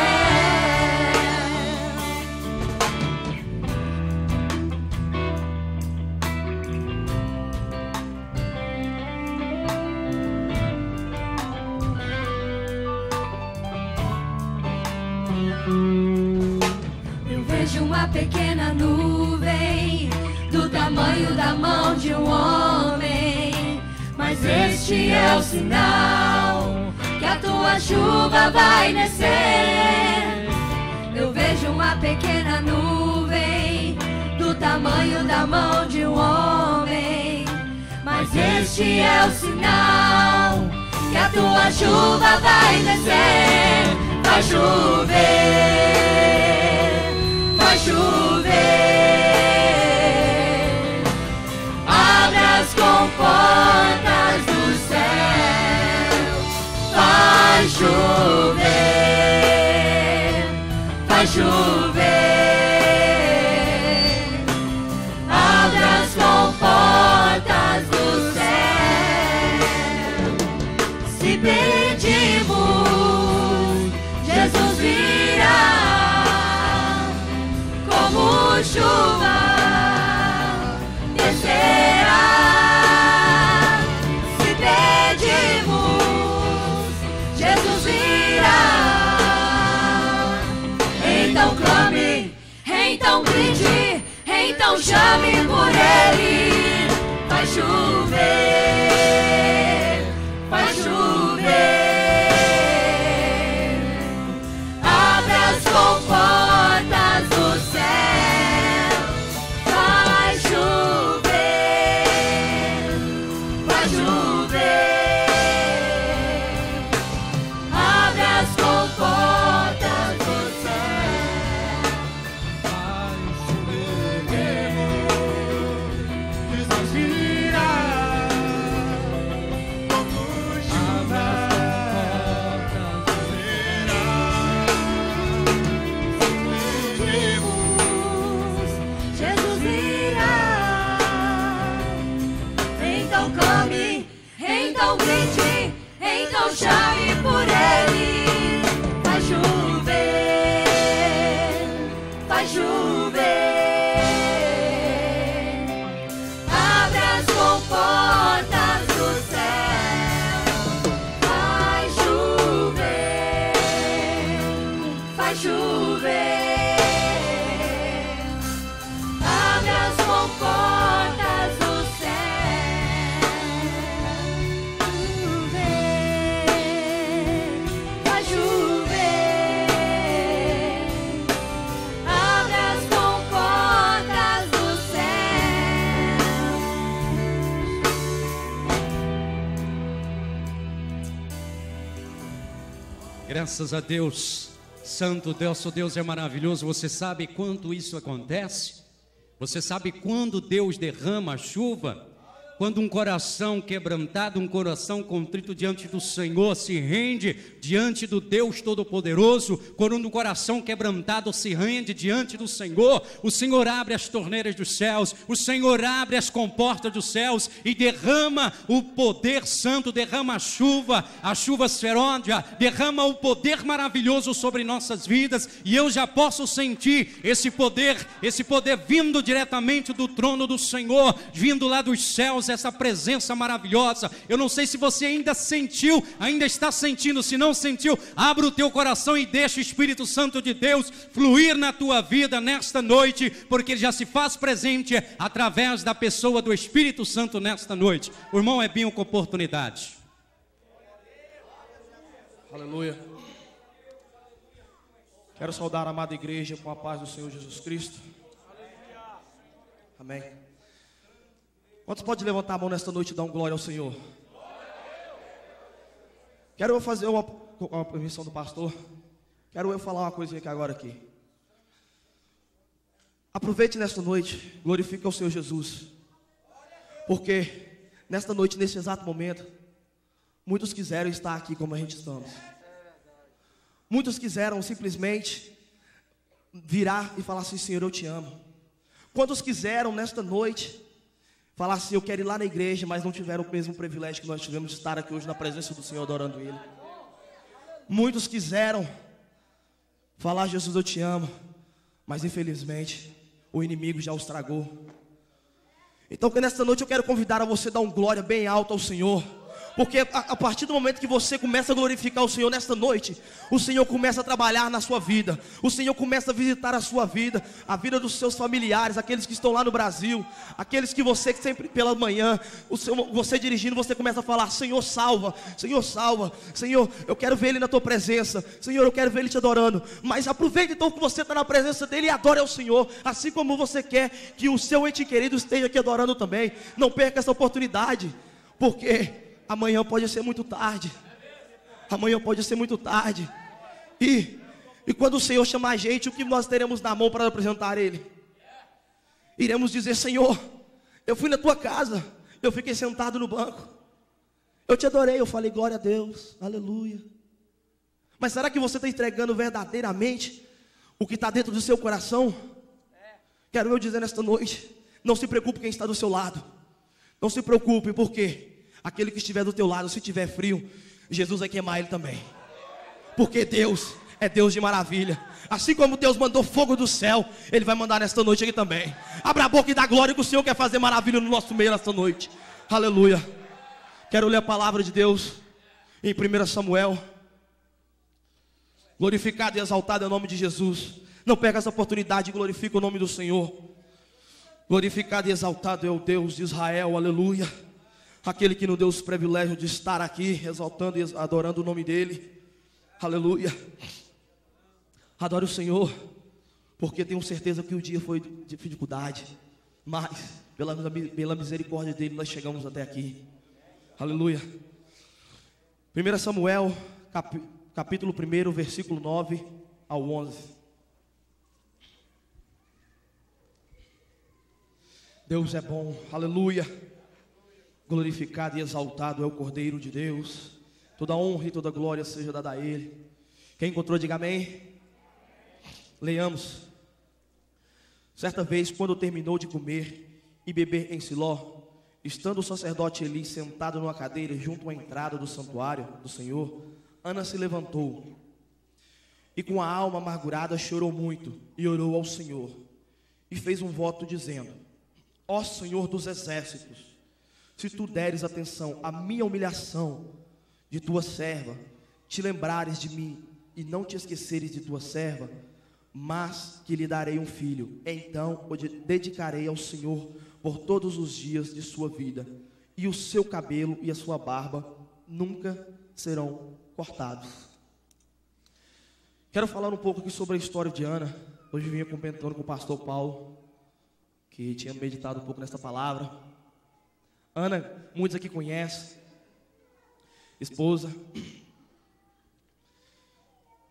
Eu vejo uma pequena nuvem do tamanho da mão de um homem, mas este é o sinal que a tua chuva vai descer. Eu vejo uma pequena nuvem do tamanho da mão de um homem, mas este é o sinal que a tua chuva vai descer. Vai chover, vai chover, abre as comportas do céu. Vai chover, vai chover, abre as comportas do céu. Se pedimos, Jesus virá, como chuva descerá. Se pedimos, Jesus virá. Então clame, então grite, então chame por Ele. Vai chover, vai chover, comportas do céu. Vai chover, vai chover, abre as comportas do céu. Vai chover, Jesus virá, Graças a Deus. Santo Deus, o Deus é maravilhoso. Você sabe quando isso acontece? Você sabe quando Deus derrama a chuva? Quando um coração quebrantado, um coração contrito diante do Senhor se rende diante do Deus Todo-Poderoso. Quando um coração quebrantado se rende diante do Senhor, o Senhor abre as torneiras dos céus, o Senhor abre as comportas dos céus e derrama o poder santo, derrama a chuva, a chuva serôdia, derrama o poder maravilhoso sobre nossas vidas. E eu já posso sentir esse poder, esse poder vindo diretamente do trono do Senhor, vindo lá dos céus, essa presença maravilhosa. Eu não sei se você ainda sentiu, ainda está sentindo. Se não sentiu, abra o teu coração e deixa o Espírito Santo de Deus fluir na tua vida nesta noite, porque ele já se faz presente através da pessoa do Espírito Santo nesta noite. O irmão Ebinho com oportunidade. Aleluia. Quero saudar a amada igreja com a paz do Senhor Jesus Cristo. Amém. Quantos podem levantar a mão nesta noite e dar um glória ao Senhor? Quero eu fazer uma, com a permissão do pastor, quero eu falar uma coisinha aqui agora aqui. Aproveite nesta noite, glorifique ao Senhor Jesus. Porque nesta noite, nesse exato momento, muitos quiseram estar aqui como a gente estamos. Muitos quiseram simplesmente virar e falar assim: Senhor, eu te amo. Quantos quiseram nesta noite falar assim: eu quero ir lá na igreja, mas não tiveram o mesmo privilégio que nós tivemos de estar aqui hoje na presença do Senhor, adorando Ele. Muitos quiseram falar: Jesus, eu te amo, mas infelizmente o inimigo já os tragou. Então, nesta noite eu quero convidar a você a dar um glória bem alto ao Senhor. Porque a, a partir do momento que você começa a glorificar o Senhor nesta noite, o Senhor começa a trabalhar na sua vida. O Senhor começa a visitar a sua vida, a vida dos seus familiares, aqueles que estão lá no Brasil, aqueles que você sempre pela manhã, o seu, você dirigindo, você começa a falar: Senhor, salva, Senhor, salva, Senhor, eu quero ver Ele na tua presença, Senhor, eu quero ver Ele te adorando. Mas aproveita então que você está na presença dEle e adore ao Senhor, assim como você quer que o seu ente querido esteja aqui adorando também. Não perca essa oportunidade, porque amanhã pode ser muito tarde. Amanhã pode ser muito tarde. E, e quando o Senhor chamar a gente, o que nós teremos na mão para apresentar Ele? Iremos dizer: Senhor, eu fui na tua casa, eu fiquei sentado no banco, eu te adorei, eu falei glória a Deus, aleluia. Mas será que você está entregando verdadeiramente o que está dentro do seu coração? Quero eu dizer nesta noite: não se preocupe quem está do seu lado. Não se preocupe, porque aquele que estiver do teu lado, se tiver frio, Jesus vai queimar ele também. Porque Deus é Deus de maravilha. Assim como Deus mandou fogo do céu, Ele vai mandar nesta noite aqui também. Abra a boca e dá glória, que o Senhor quer fazer maravilha no nosso meio nesta noite. Aleluia. Quero ler a palavra de Deus em primeiro Samuel. Glorificado e exaltado é o nome de Jesus. Não perca essa oportunidade, glorifica o nome do Senhor. Glorificado e exaltado é o Deus de Israel, aleluia. Aquele que nos deu os privilégios de estar aqui, exaltando e adorando o nome dEle. Aleluia. Adore o Senhor, porque tenho certeza que o dia foi de dificuldade, mas pela, pela misericórdia dEle nós chegamos até aqui. Aleluia. primeiro Samuel, cap, capítulo um, versículo nove ao onze. Deus é bom, aleluia. Glorificado e exaltado é o Cordeiro de Deus. Toda honra e toda glória seja dada a Ele. Quem encontrou, diga amém. Leamos. Certa vez, quando terminou de comer e beber em Siló, estando o sacerdote Eli sentado numa cadeira junto à entrada do santuário do Senhor, Ana se levantou e com a alma amargurada chorou muito e orou ao Senhor e fez um voto dizendo: ó Senhor dos exércitos, se tu deres atenção à minha humilhação de tua serva, te lembrares de mim e não te esqueceres de tua serva, mas que lhe darei um filho, então o dedicarei ao Senhor por todos os dias de sua vida, e o seu cabelo e a sua barba nunca serão cortados. Quero falar um pouco aqui sobre a história de Ana. Hoje vinha comentando com o pastor Paulo, que tinha meditado um pouco nessa palavra. Ana, muitos aqui conhecem, esposa.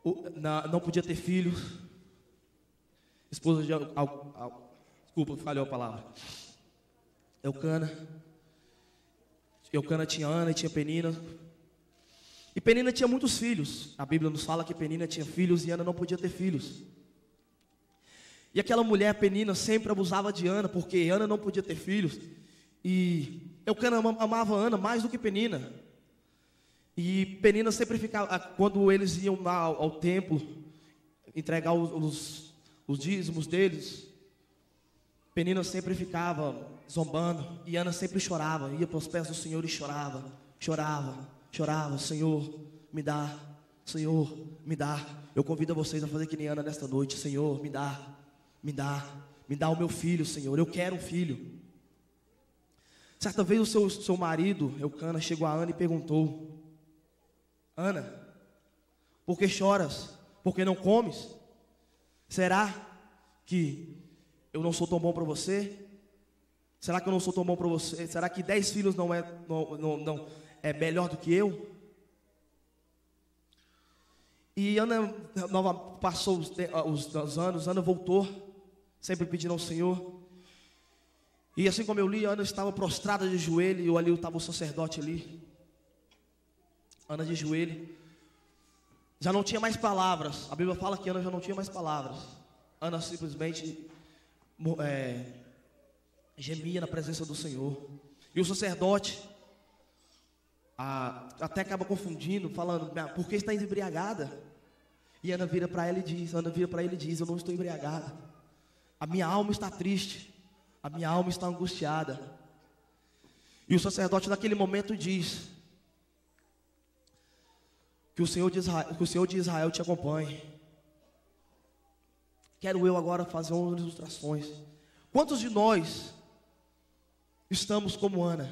o- na- não podia ter filhos. Esposa de Al- Al- Al- desculpa, falhou a palavra. Eucana. Eucana tinha Ana e tinha Penina. E Penina tinha muitos filhos. A Bíblia nos fala que Penina tinha filhos e Ana não podia ter filhos. E aquela mulher, Penina, sempre abusava de Ana, porque Ana não podia ter filhos. E Eucana ama- amava Ana mais do que Penina. E Penina sempre ficava, quando eles iam lá ao, ao templo, entregar os, os, os dízimos deles, Penina sempre ficava zombando, e Ana sempre chorava, ia para os pés do Senhor e chorava, chorava, chorava, Senhor, me dá, Senhor, me dá. Eu convido vocês a fazer que nem Ana nesta noite, Senhor, me dá, me dá, me dá o meu filho, Senhor, eu quero um filho. Certa vez o seu, seu marido, Eucana, chegou a Ana e perguntou: Ana, por que choras? Por que não comes? Será que eu não sou tão bom para você? Será que eu não sou tão bom para você? Será que dez filhos não é, não, não, não é melhor do que eu? E Ana nova, passou os, os, os anos, Ana voltou, sempre pedindo ao Senhor. E assim como eu li, Ana estava prostrada de joelho, e ali estava o sacerdote ali. Ana de joelho. Já não tinha mais palavras. A Bíblia fala que Ana já não tinha mais palavras. Ana simplesmente é, gemia na presença do Senhor. E o sacerdote a, até acaba confundindo, falando: por que está embriagada? E Ana vira para ela e diz, Ana vira para ele e diz: eu não estou embriagada. A minha alma está triste. A minha alma está angustiada. E o sacerdote naquele momento diz: que o Senhor de Israel, que o Senhor de Israel te acompanhe. Quero eu agora fazer umas ilustrações. Quantos de nós estamos como Ana,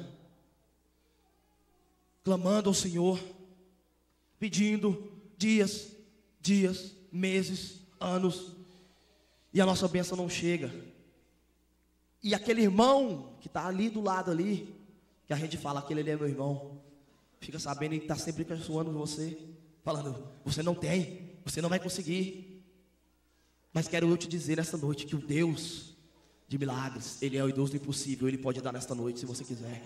clamando ao Senhor, pedindo dias, dias, meses, anos, e a nossa bênção não chega? E aquele irmão que está ali do lado ali, que a gente fala, aquele ali é meu irmão, fica sabendo e está sempre caçoando você, falando: você não tem, você não vai conseguir. Mas quero eu te dizer nesta noite que o Deus de milagres, Ele é o Deus do impossível. Ele pode dar nesta noite se você quiser.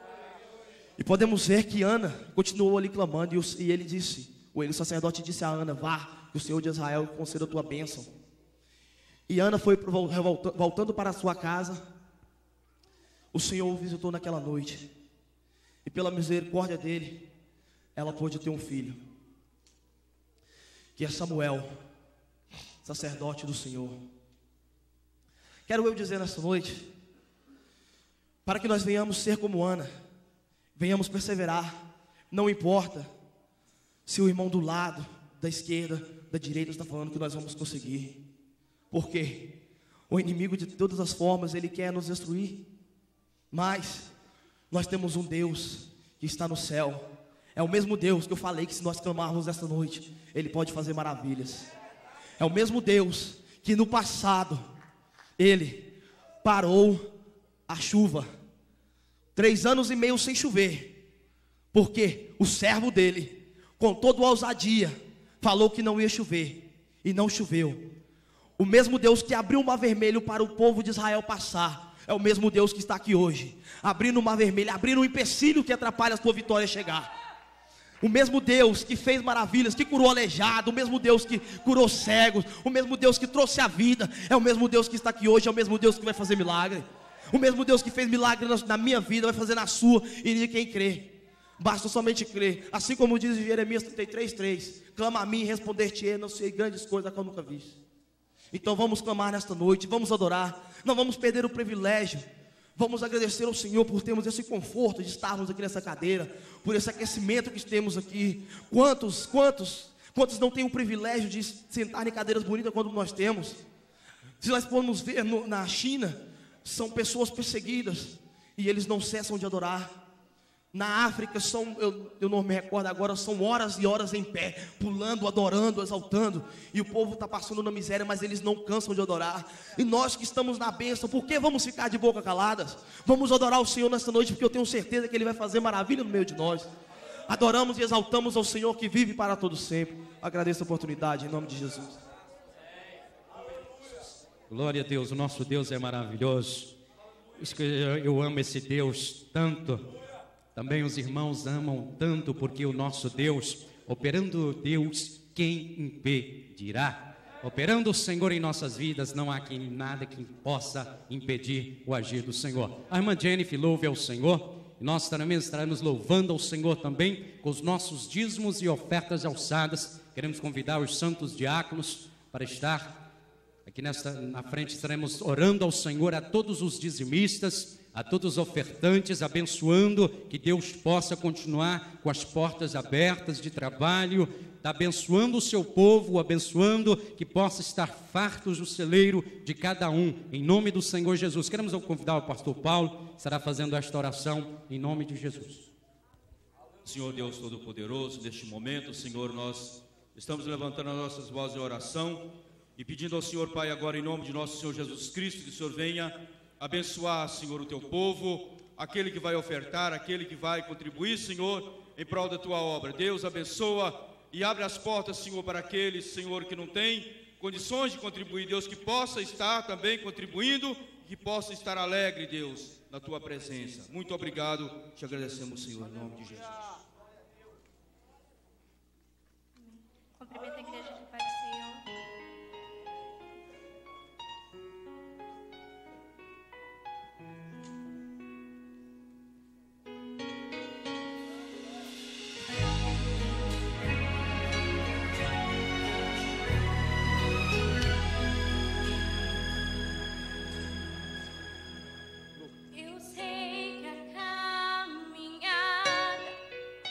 E podemos ver que Ana continuou ali clamando, e, o, e ele disse, ou ele, o sacerdote disse a Ana: vá, que o Senhor de Israel conceda a tua bênção. E Ana foi voltando para a sua casa. O Senhor o visitou naquela noite, e pela misericórdia dele, ela pôde ter um filho, que é Samuel, sacerdote do Senhor. Quero eu dizer nessa noite, para que nós venhamos ser como Ana, venhamos perseverar. Não importa se o irmão do lado, da esquerda, da direita está falando que nós vamos conseguir. Porque o inimigo de todas as formas, ele quer nos destruir. Mas nós temos um Deus que está no céu. É o mesmo Deus que eu falei que se nós clamarmos esta noite, Ele pode fazer maravilhas. É o mesmo Deus que no passado Ele parou a chuva, três anos e meio sem chover, porque o servo dele, com toda ousadia, falou que não ia chover, e não choveu. O mesmo Deus que abriu o mar vermelho para o povo de Israel passar, é o mesmo Deus que está aqui hoje, abrindo o mar vermelho, abrindo um empecilho que atrapalha a tua vitória chegar. O mesmo Deus que fez maravilhas, que curou aleijado, o mesmo Deus que curou cegos, o mesmo Deus que trouxe a vida, é o mesmo Deus que está aqui hoje, é o mesmo Deus que vai fazer milagre. O mesmo Deus que fez milagre na minha vida, vai fazer na sua, e de quem crê. Basta somente crer, assim como diz Jeremias trinta e três, três, clama a mim e responder-te-ei, não sei grandes coisas que eu nunca vi. Então vamos clamar nesta noite, vamos adorar, não vamos perder o privilégio. Vamos agradecer ao Senhor por termos esse conforto de estarmos aqui nessa cadeira, por esse aquecimento que temos aqui. Quantos, quantos, quantos não têm o privilégio de sentar em cadeiras bonitas quando nós temos? Se nós formos ver no, na China, são pessoas perseguidas e eles não cessam de adorar. Na África, são, eu, eu não me recordo agora, são horas e horas em pé, pulando, adorando, exaltando, e o povo está passando na miséria, mas eles não cansam de adorar. E nós que estamos na bênção, por que vamos ficar de boca caladas? Vamos adorar o Senhor nesta noite, porque eu tenho certeza que Ele vai fazer maravilha no meio de nós. Adoramos e exaltamos ao Senhor que vive para todo sempre. Agradeço a oportunidade em nome de Jesus. Glória a Deus, o nosso Deus é maravilhoso. Isso que eu, eu amo esse Deus tanto. Também os irmãos amam tanto, porque o nosso Deus, operando Deus, quem impedirá? Operando o Senhor em nossas vidas, não há quem, nada que possa impedir o agir do Senhor. A irmã Jennifer louve ao Senhor. E nós também estaremos louvando ao Senhor também com os nossos dízimos e ofertas alçadas. Queremos convidar os santos diáconos para estar aqui nesta, na frente. Estaremos orando ao Senhor, a todos os dizimistas, a todos os ofertantes, abençoando que Deus possa continuar com as portas abertas de trabalho, tá abençoando o seu povo, abençoando que possa estar fartos o celeiro de cada um, em nome do Senhor Jesus. Queremos convidar o pastor Paulo, estará fazendo esta oração em nome de Jesus. Senhor Deus Todo-Poderoso, neste momento, Senhor, nós estamos levantando as nossas vozes em oração e pedindo ao Senhor, Pai, agora em nome de nosso Senhor Jesus Cristo, que o Senhor venha abençoar, Senhor, o teu povo, aquele que vai ofertar, aquele que vai contribuir, Senhor, em prol da tua obra. Deus abençoa e abre as portas, Senhor, para aqueles, Senhor, que não tem condições de contribuir, Deus, que possa estar também contribuindo, que possa estar alegre, Deus, na tua presença. Muito obrigado, te agradecemos, Senhor, em nome de Jesus. Cumprimento a igreja de Pai do Senhor. Eu sei que a caminhada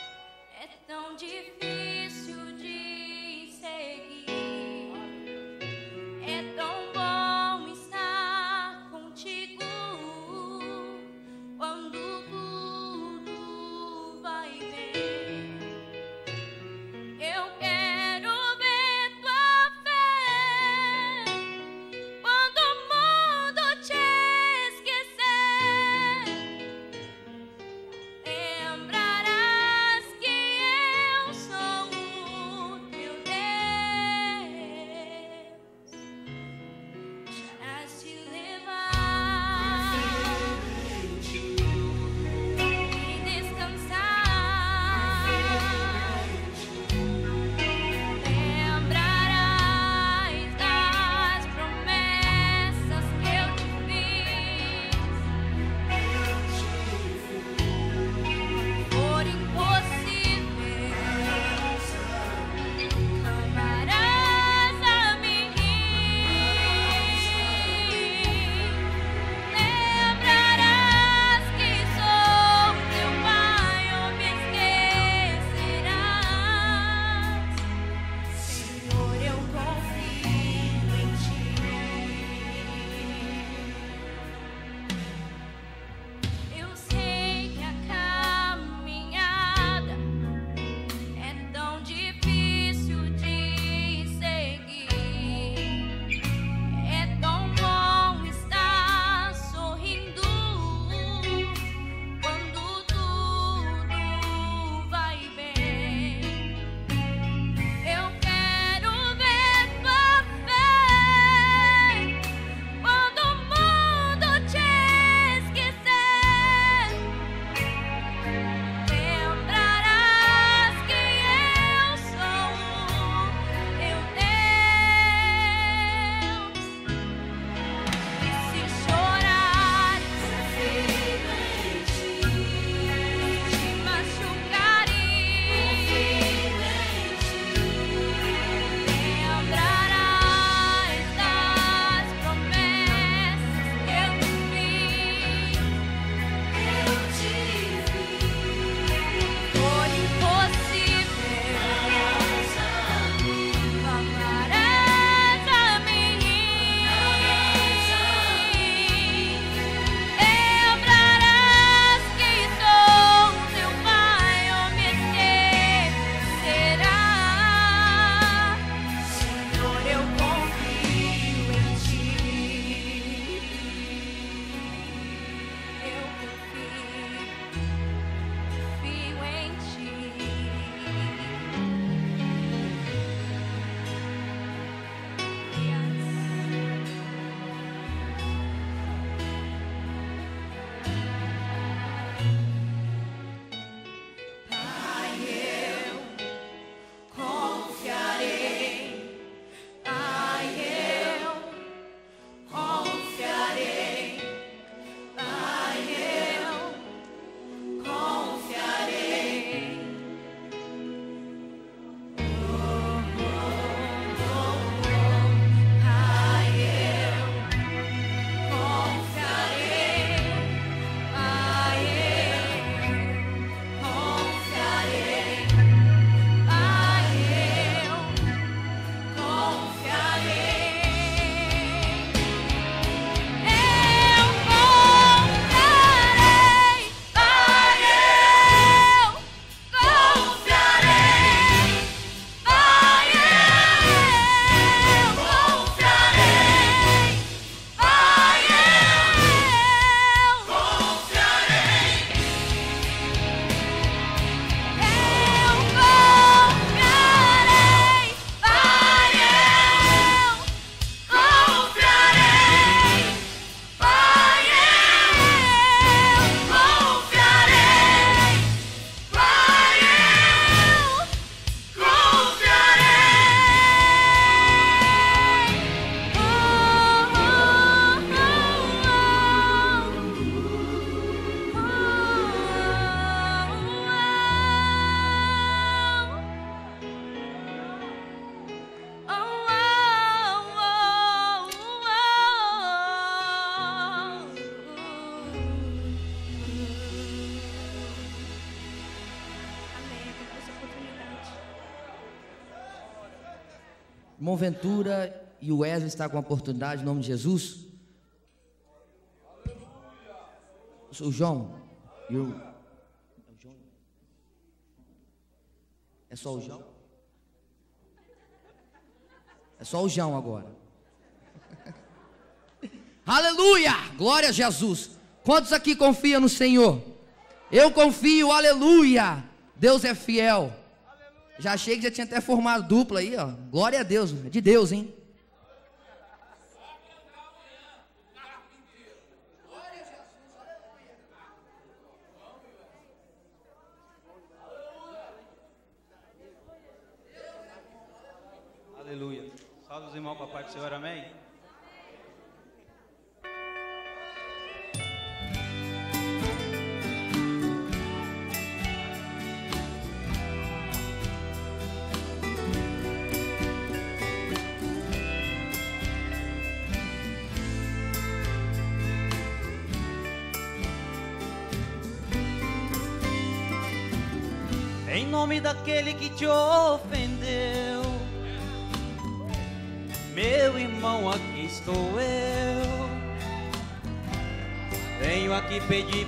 Irmão Ventura e o Wesley estão com a oportunidade, em nome de Jesus. O João. E o... É só o João? É só o João agora. Aleluia! Glória a Jesus. Quantos aqui confiam no Senhor? Eu confio, aleluia! Deus é fiel. Já achei que já tinha até formado dupla aí, ó. Glória a Deus, é de Deus, hein? Aleluia. Salve os irmãos com a paz do Senhor, amém? Em nome daquele que te ofendeu, meu irmão, aqui estou eu. Venho aqui pedir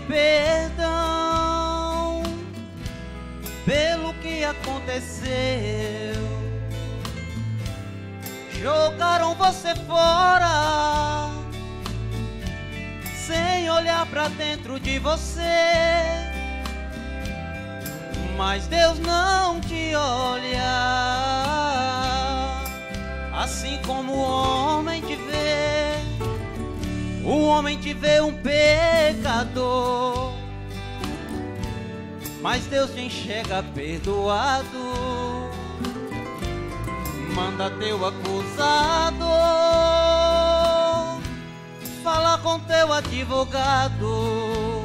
perdão pelo que aconteceu. Jogaram você fora sem olhar pra dentro de você. Mas Deus não te olha assim como o homem te vê. O homem te vê um pecador, mas Deus te enxerga perdoado. Manda teu acusador falar com teu advogado.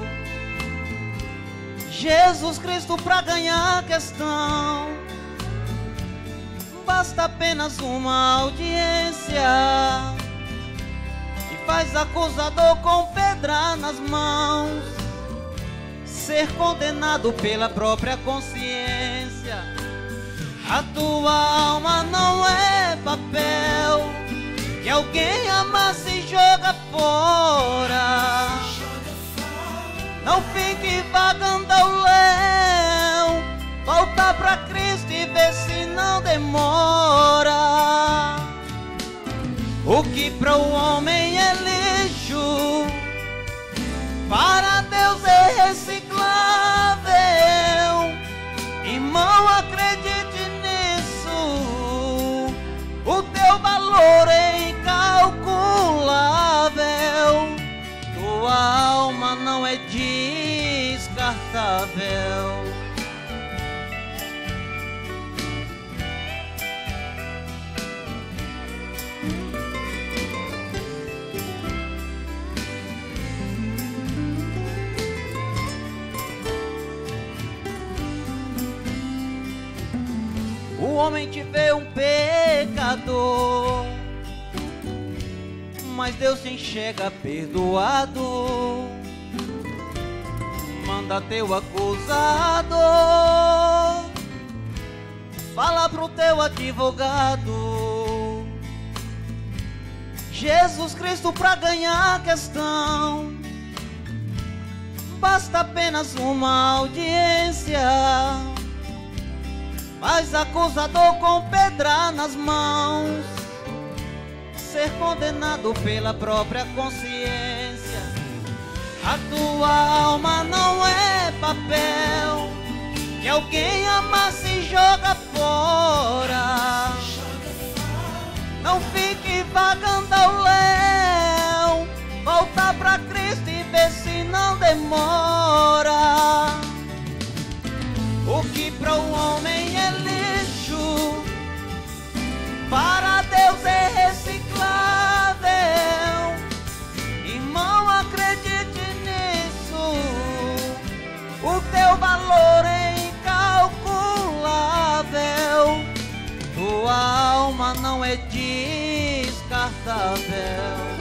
Jesus Cristo pra ganhar a questão, basta apenas uma audiência e faz acusador com pedra nas mãos ser condenado pela própria consciência. A tua alma não é papel que alguém amassa e joga fora. Não fique vagando ao léu, volta pra Cristo e vê se não demora. O que para o homem é lixo, para Deus é reciclável. Irmão, acredite nisso, o teu valor é incalculável. Tua alma não é descartável. O homem te vê um pecador, mas Deus te enxerga perdoado. Manda teu acusador fala pro teu advogado. Jesus Cristo pra ganhar a questão, basta apenas uma audiência. Faz acusador com pedra nas mãos ser condenado pela própria consciência. A tua alma não é papel que alguém amassa e joga fora. Não fique vagando ao léu, volta pra Cristo e vê se não demora. O que para o homem é lixo, para Deus é reciclável. Irmão, acredite nisso, o teu valor é incalculável. Tua alma não é descartável.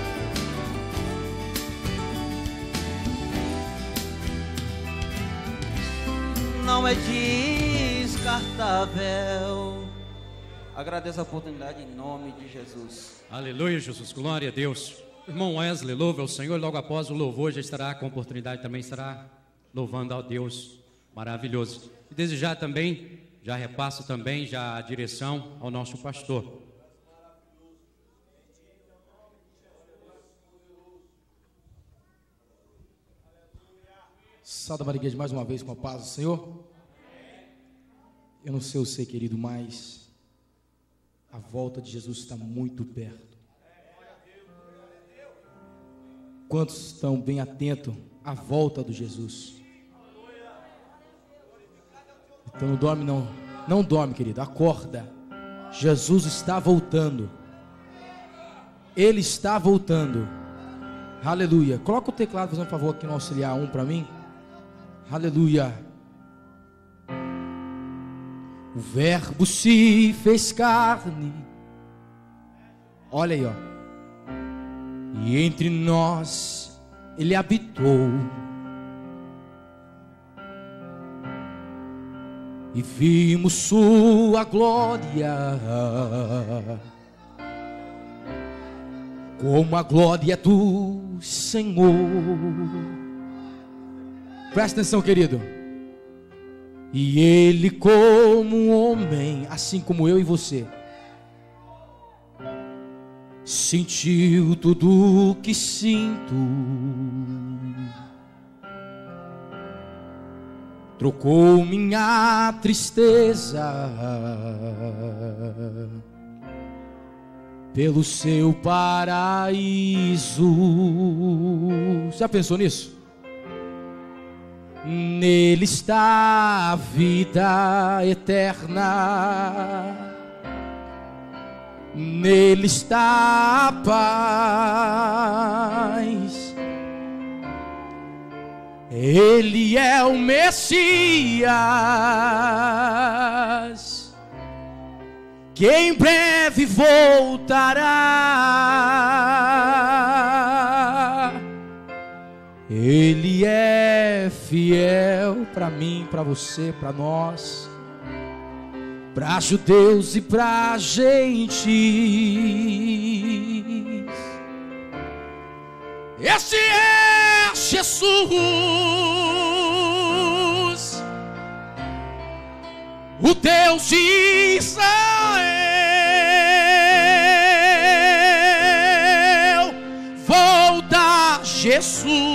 Não é descartável. Agradeço a oportunidade em nome de Jesus. Aleluia, Jesus, glória a Deus. Irmão Wesley, louve ao Senhor. Logo após o louvor, já estará com oportunidade, também estará louvando ao Deus maravilhoso. E desejar também, já repasso também já a direção ao nosso pastor. Salve a igreja mais uma vez com a paz do Senhor. Eu não sei o ser, querido, mas a volta de Jesus está muito perto. Quantos estão bem atentos à volta de Jesus? Então não dorme não, não dorme, querido, acorda. Jesus está voltando. Ele está voltando. Aleluia. Coloca o teclado, fazendo um favor aqui no auxiliar um para mim. Aleluia. O verbo se fez carne. Olha aí, ó. E entre nós ele habitou. E vimos sua glória, como a glória do Senhor. Presta atenção, querido. E ele, como um homem, assim como eu e você, sentiu tudo o que sinto, trocou minha tristeza pelo seu paraíso. Já pensou nisso? Nele está a vida eterna, nele está a paz. Ele é o Messias, que em breve voltará. Ele é fiel para mim, para você, para nós, para judeus e para gentios. Esse é Jesus, o Deus de Israel. Volta, Jesus.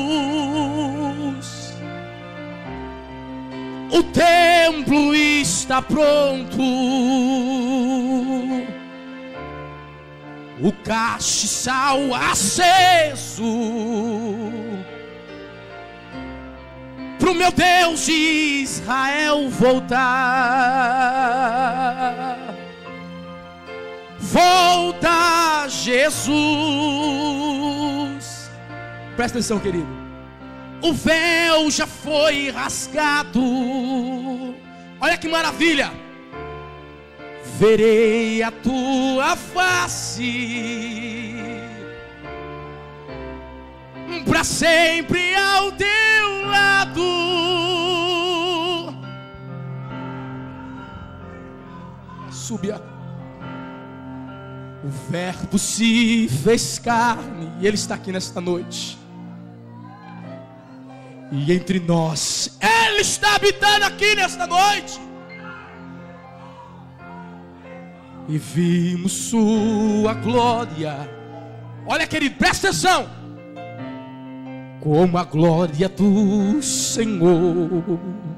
O templo está pronto, o castiçal aceso, pro meu Deus de Israel voltar. Volta, Jesus. Presta atenção, querido. O véu já foi rasgado. Olha que maravilha. Verei a tua face, para sempre ao teu lado. Subia. O verbo se fez carne e ele está aqui nesta noite. E entre nós, ele está habitando aqui nesta noite. E vimos sua glória. Olha, querido, presta atenção. Como a glória do Senhor.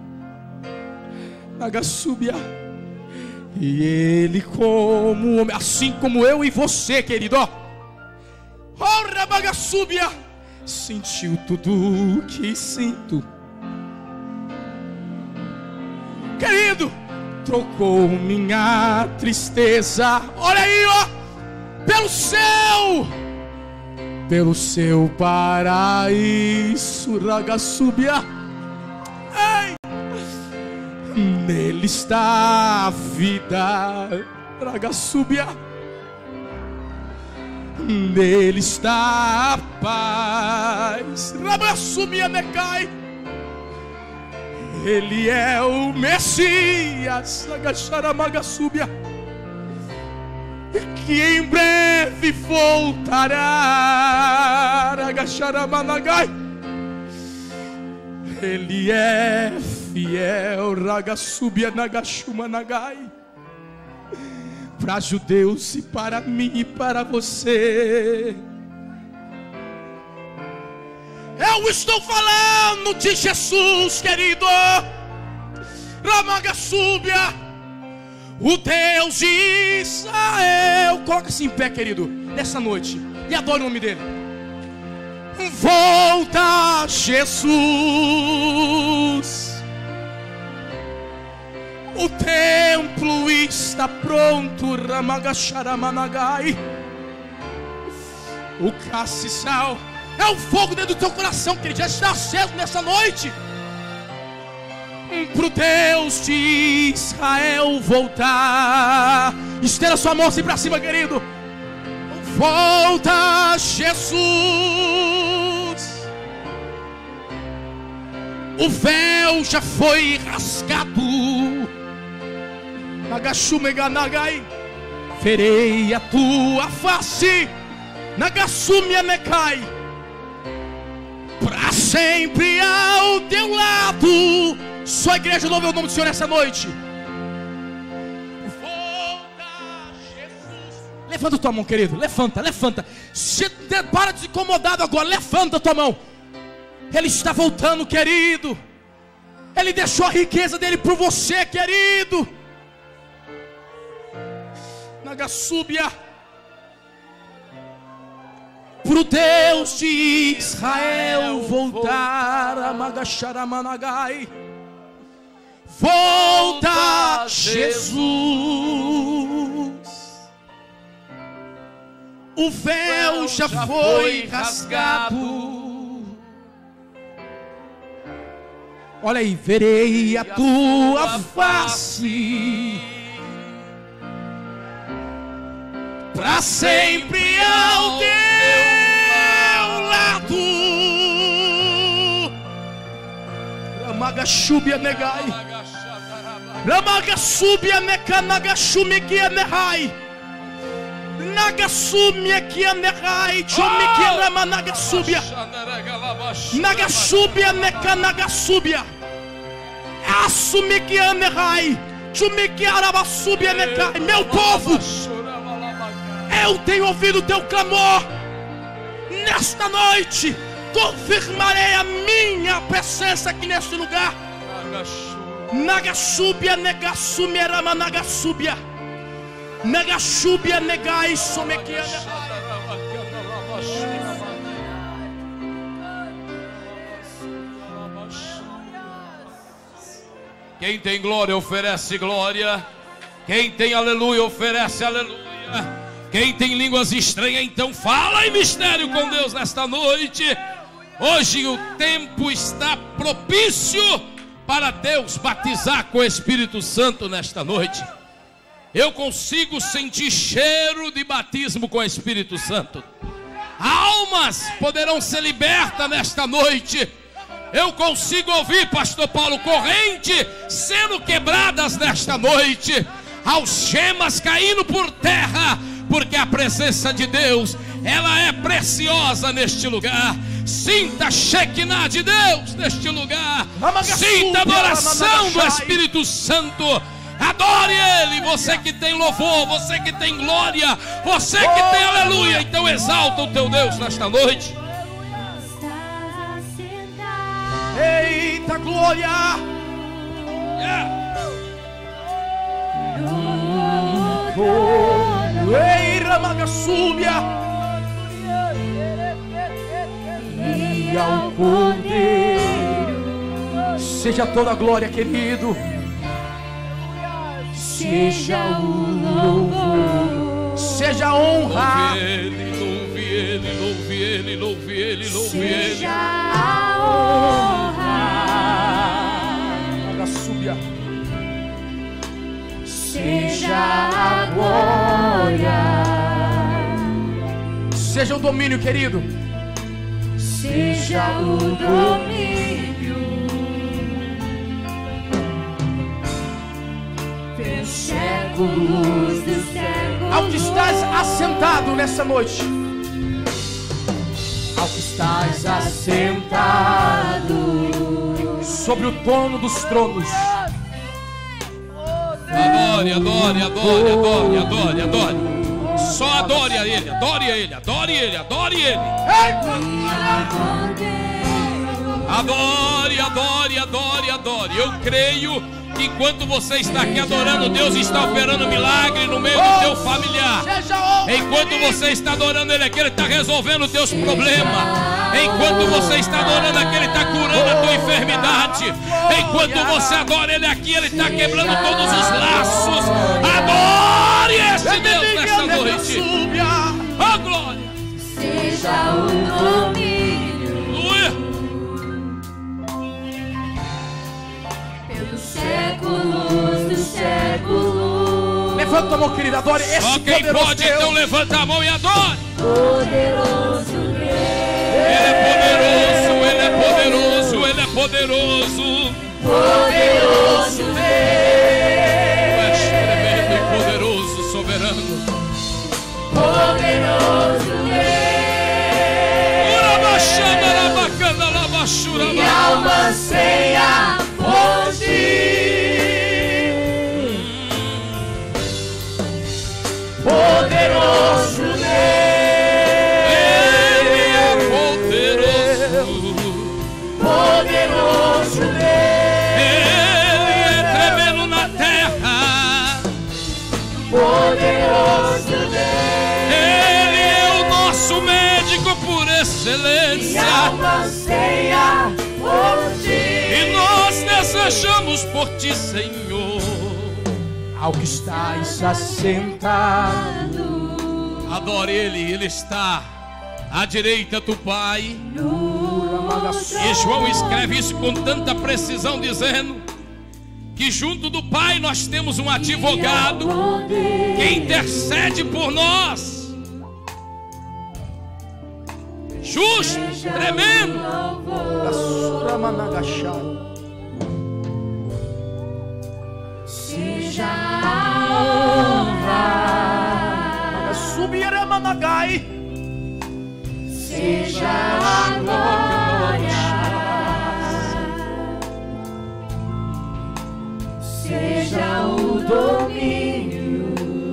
Agassúbia. E ele como homem, assim como eu e você, querido, ó. Ora, bagassúbia. Sentiu tudo o que sinto, querido, trocou minha tristeza, olha aí, ó, pelo seu, pelo seu paraíso, ragassúbia. Ei, nele está a vida, ragassúbia. Nele está a paz. Rabassumia Necai. Ele é o Messias. Agacharamagasúbia. que em breve voltará. Ragacharabanagai. Ele é fiel, Ragasubianagashumanagai, para judeus e para mim e para você. Eu estou falando de Jesus, querido. Ramagasúbia, o Deus de Israel. Coloca-se em pé, querido, nessa noite, e adore o nome dele. Volta, Jesus. O templo está pronto, Ramagasharamangai. O castiçal é o fogo dentro do teu coração, querido, já está aceso nessa noite. Pro Deus de Israel voltar. Estenda sua mão assim para cima, querido. Volta, Jesus. O véu já foi rasgado. Nagashumeganagai. Verei a tua face, Nagasumianekai, para sempre ao teu lado. Sua igreja louve o nome do Senhor nessa noite. Volta, Jesus. Levanta tua mão, querido. Levanta, levanta. Se para de incomodado agora. Levanta tua mão. Ele está voltando, querido. Ele deixou a riqueza dele por você, querido. Nagasúbia. Pro Deus de Israel voltar, Amagasharamangai. Volta, Jesus. O véu já foi rasgado. Olha aí, verei a tua face para sempre ao teu lado. Ramagashubia negai. Ramagashubia nekanagashumia nehai. Nagasumia kia nehai. Chumikia ramanagasubia. Nagasubia nekanagasubia. Assumikia nehai. Chumikia rabasubia nekai. Meu povo, eu tenho ouvido o teu clamor. Nesta noite confirmarei a minha presença aqui neste lugar. Nagasúbia negasumia ramanagasúbia. Nagasúbia negai somekia. Quem tem glória oferece glória. Quem tem aleluia oferece aleluia. Quem tem línguas estranhas, então fala em mistério com Deus nesta noite. Hoje o tempo está propício para Deus batizar com o Espírito Santo nesta noite. Eu consigo sentir cheiro de batismo com o Espírito Santo. Almas poderão ser libertas nesta noite. Eu consigo ouvir, pastor Paulo, corrente sendo quebradas nesta noite. Algemas caindo por terra, porque a presença de Deus, ela é preciosa neste lugar. Sinta a Shekinah de Deus neste lugar. Sinta a adoração do Espírito Santo. Adore Ele, você que tem louvor, você que tem glória, você que tem aleluia. Então exalta o teu Deus nesta noite. Eita glória! Yeah. Ei, Ramagasúbia, e ao Cordeiro seja toda a glória, querido. Seja o louvor, seja a honra. Louve Ele, louve Ele, louve Ele, louve Ele. Seja a honra. Ramagasúbia. Seja a glória. Seja o domínio, querido. Seja o domínio. Pelos séculos dos séculos. Ao Ao que estás assentado nessa noite, ao que estás assentado sobre o trono dos tronos. Adore, adore, adore, adore, adore, adore. Só adore a Ele, adore a Ele, adore Ele, adore Ele. Adore, adore, adore, adore. Eu creio que enquanto você está aqui adorando, Deus está operando milagre no meio do teu familiar. Enquanto você está adorando Ele aqui, Ele está resolvendo os teus problemas. Enquanto você está adorando aqui, Ele está curando a tua enfermidade. Enquanto você adora Ele aqui, Ele está quebrando todos os laços. Adore esse Deus nesta noite. Oh, glória! Seja o domínio, aleluia, pelos séculos dos séculos. Levanta a mão, querida, adore esse só quem poderoso pode, Deus. então levanta a mão e adore. Poderoso Deus. Ele é poderoso, Ele é poderoso, Ele é poderoso. Poderoso Deus. Tu és tremendo e poderoso, soberano. Poderoso Deus. Minha alma anseia por ti. Poderoso Deus. Ele é poderoso. Poderoso Deus. Ele é tremendo na terra. Poderoso Deus. Ele é o nosso médico por excelência. Minha alma anseia por ti. E nós desejamos por ti, Senhor. Ao que estás assentado, adore Ele, Ele está à direita do Pai. E João escreve isso com tanta precisão, dizendo que junto do Pai nós temos um advogado que intercede por nós. Justo, tremendo. Seja a honra, seja a glória, seja o domínio,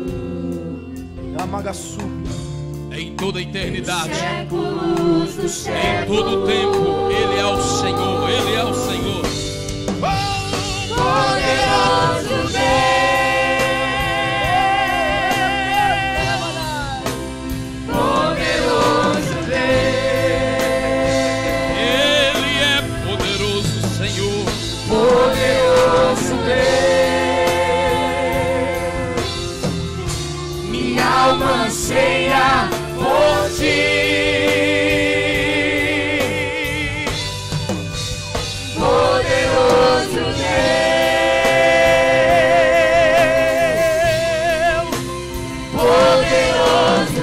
em toda a eternidade, séculos dos em séculos. todo o tempo, Ele é o Senhor, Ele é o Senhor. Poderoso Deus. Poderoso Deus. Ele é poderoso, Senhor. Poderoso Deus. Minha alma anseia por ti. Poderoso Deus. Poderoso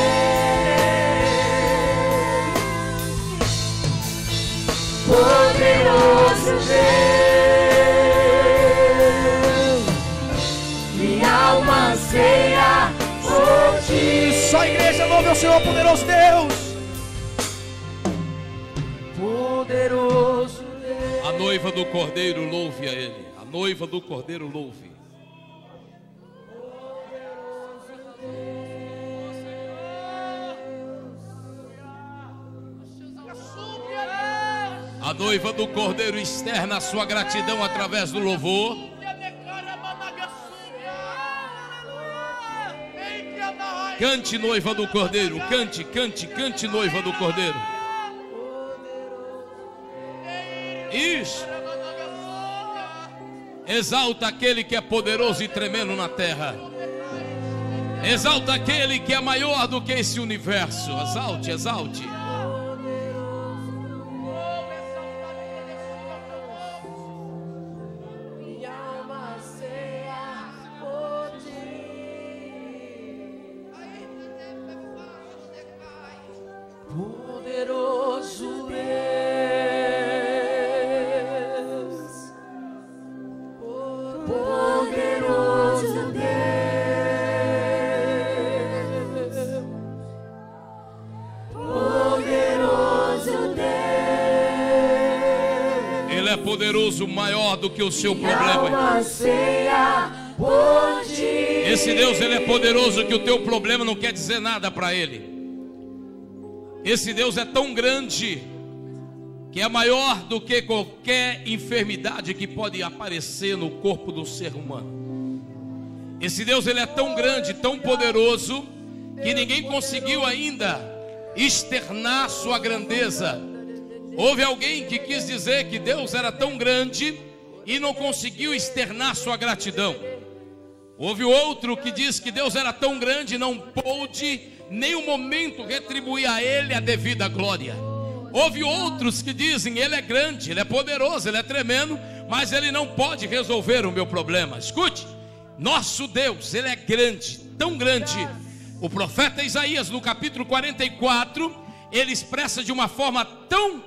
Deus. Poderoso Deus. Minha alma anseia por ti. Só a igreja louve ao Senhor, poderoso Deus. Poderoso Deus. A noiva do Cordeiro louve a Ele. A noiva do Cordeiro louve. A noiva do Cordeiro externa a sua gratidão através do louvor. Cante, noiva do Cordeiro. Cante, cante, cante, noiva do Cordeiro. Isso. Exalta aquele que é poderoso e tremendo na terra. Exalta aquele que é maior do que esse universo. Exalte, exalte. Poderoso Deus. Poderoso Deus. poderoso, maior do que o seu problema. Por ti. Esse Deus, ele é poderoso que o teu problema não quer dizer nada para ele. Esse Deus é tão grande que é maior do que qualquer enfermidade que pode aparecer no corpo do ser humano. Esse Deus, ele é tão grande, tão poderoso, que ninguém conseguiu ainda externar sua grandeza. Houve alguém que quis dizer que Deus era tão grande e não conseguiu externar sua gratidão. Houve outro que diz que Deus era tão grande e não pôde nem um momento retribuir a ele a devida glória. Houve outros que dizem: ele é grande, ele é poderoso, ele é tremendo, mas ele não pode resolver o meu problema. Escute, nosso Deus, ele é grande, tão grande. O profeta Isaías, no capítulo quarenta e quatro, ele expressa de uma forma tão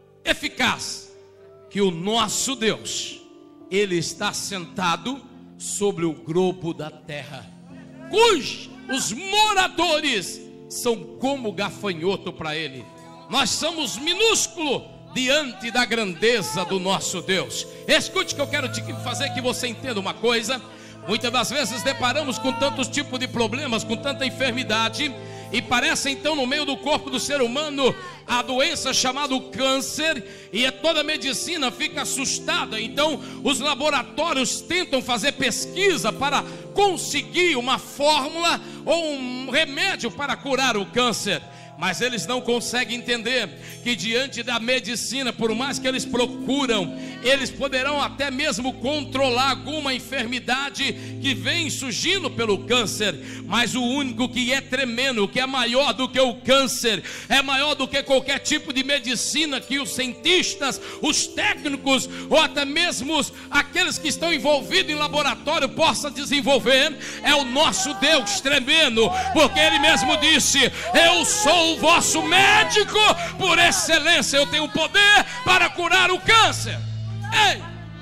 eficaz que o nosso Deus, ele está sentado sobre o globo da terra, cujos os moradores são como gafanhoto para ele. Nós somos minúsculos diante da grandeza do nosso Deus. Escute que eu quero te fazer que você entenda uma coisa. Muitas das vezes deparamos com tantos tipos de problemas, com tanta enfermidade, e parece então no meio do corpo do ser humano a doença chamada câncer, e toda a medicina fica assustada. Então os laboratórios tentam fazer pesquisa para conseguir uma fórmula ou um remédio para curar o câncer. Mas eles não conseguem entender que diante da medicina, por mais que eles procuram, eles poderão até mesmo controlar alguma enfermidade que vem surgindo pelo câncer. Mas o único que é tremendo, que é maior do que o câncer, é maior do que qualquer tipo de medicina que os cientistas, os técnicos ou até mesmo aqueles que estão envolvidos em laboratório possam desenvolver, é o nosso Deus tremendo. Porque ele mesmo disse: eu sou o vosso médico por excelência, eu tenho poder para curar o câncer. Ei!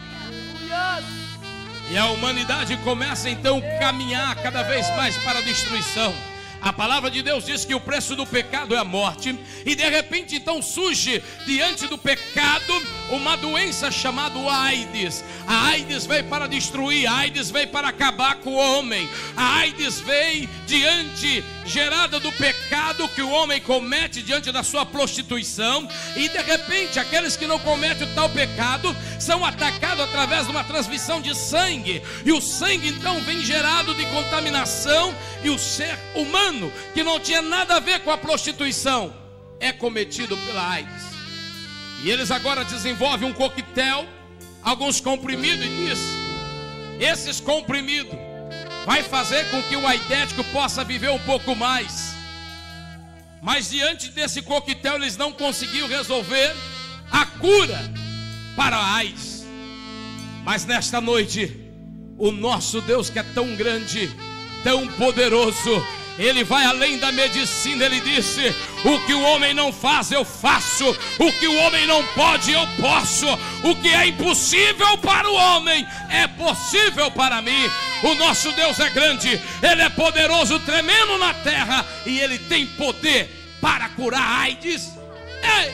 E a humanidade começa então a caminhar cada vez mais para a destruição. A palavra de Deus diz que o preço do pecado é a morte, e de repente então surge diante do pecado uma doença chamada AIDS. A AIDS veio para destruir, a AIDS veio para acabar com o homem. A AIDS veio diante, gerada do pecado que o homem comete diante da sua prostituição, e de repente aqueles que não cometem o tal pecado são atacados através de uma transmissão de sangue, e o sangue então vem gerado de contaminação, e o ser humano que não tinha nada a ver com a prostituição é cometido pela AIDS. E eles agora desenvolvem um coquetel, alguns comprimidos, e diz: esses comprimidos vai fazer com que o aidético possa viver um pouco mais. Mas diante desse coquetel eles não conseguiram resolver a cura para a AIDS. Mas nesta noite, o nosso Deus, que é tão grande, tão poderoso, ele vai além da medicina. Ele disse: o que o homem não faz eu faço, o que o homem não pode eu posso, o que é impossível para o homem é possível para mim. O nosso Deus é grande, ele é poderoso, tremendo na terra, e ele tem poder para curar a AIDS. Ei!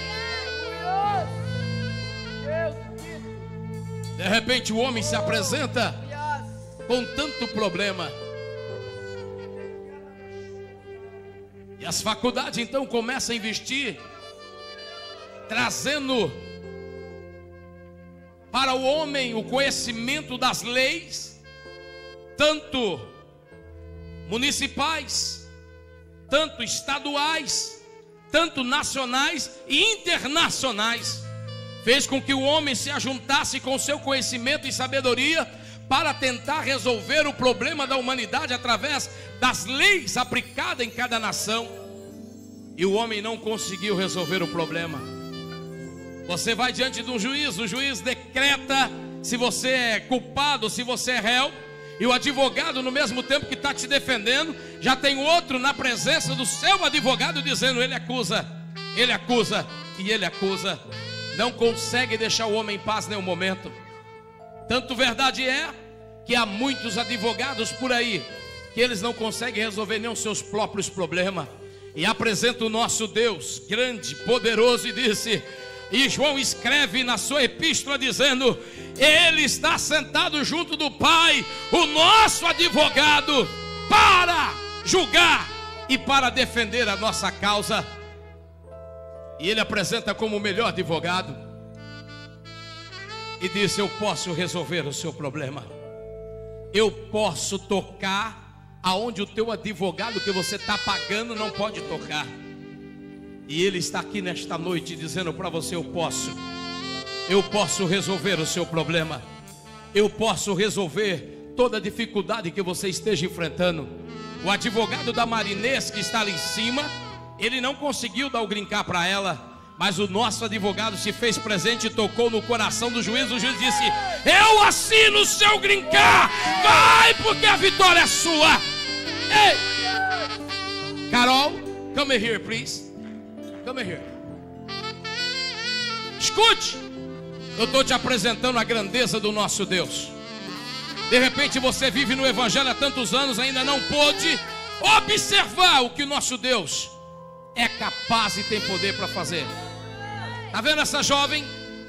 De repente o homem se apresenta com tanto problema, e as faculdades então começam a investir, trazendo para o homem o conhecimento das leis, tanto municipais, tanto estaduais, tanto nacionais e internacionais. Fez com que o homem se ajuntasse com seu conhecimento e sabedoria para tentar resolver o problema da humanidade através das leis aplicadas em cada nação. E o homem não conseguiu resolver o problema. Você vai diante de um juiz, o juiz decreta se você é culpado, se você é réu, e o advogado, no mesmo tempo que está te defendendo, já tem outro na presença do seu advogado dizendo: ele acusa, ele acusa e ele acusa. Não consegue deixar o homem em paz em nenhum momento. Tanto verdade é que há muitos advogados por aí que eles não conseguem resolver nem os seus próprios problemas. E apresenta o nosso Deus grande, poderoso, e disse: E João escreve na sua epístola dizendo: ele está sentado junto do Pai, o nosso advogado, para julgar e para defender a nossa causa. E ele apresenta como o melhor advogado e diz: eu posso resolver o seu problema, eu posso tocar aonde o teu advogado que você está pagando não pode tocar. E ele está aqui nesta noite dizendo para você: eu posso, eu posso resolver o seu problema, eu posso resolver toda a dificuldade que você esteja enfrentando. O advogado da Marinês, que está ali em cima, ele não conseguiu dar o green card para ela, mas o nosso advogado se fez presente e tocou no coração do juiz. O juiz disse: eu assino o seu green card, vai, porque a vitória é sua. Ei, Carol, come here please. Come here. Escute, eu estou te apresentando a grandeza do nosso Deus. De repente você vive no Evangelho há tantos anos, ainda não pôde observar o que o nosso Deus é capaz e tem poder para fazer. Está vendo essa jovem?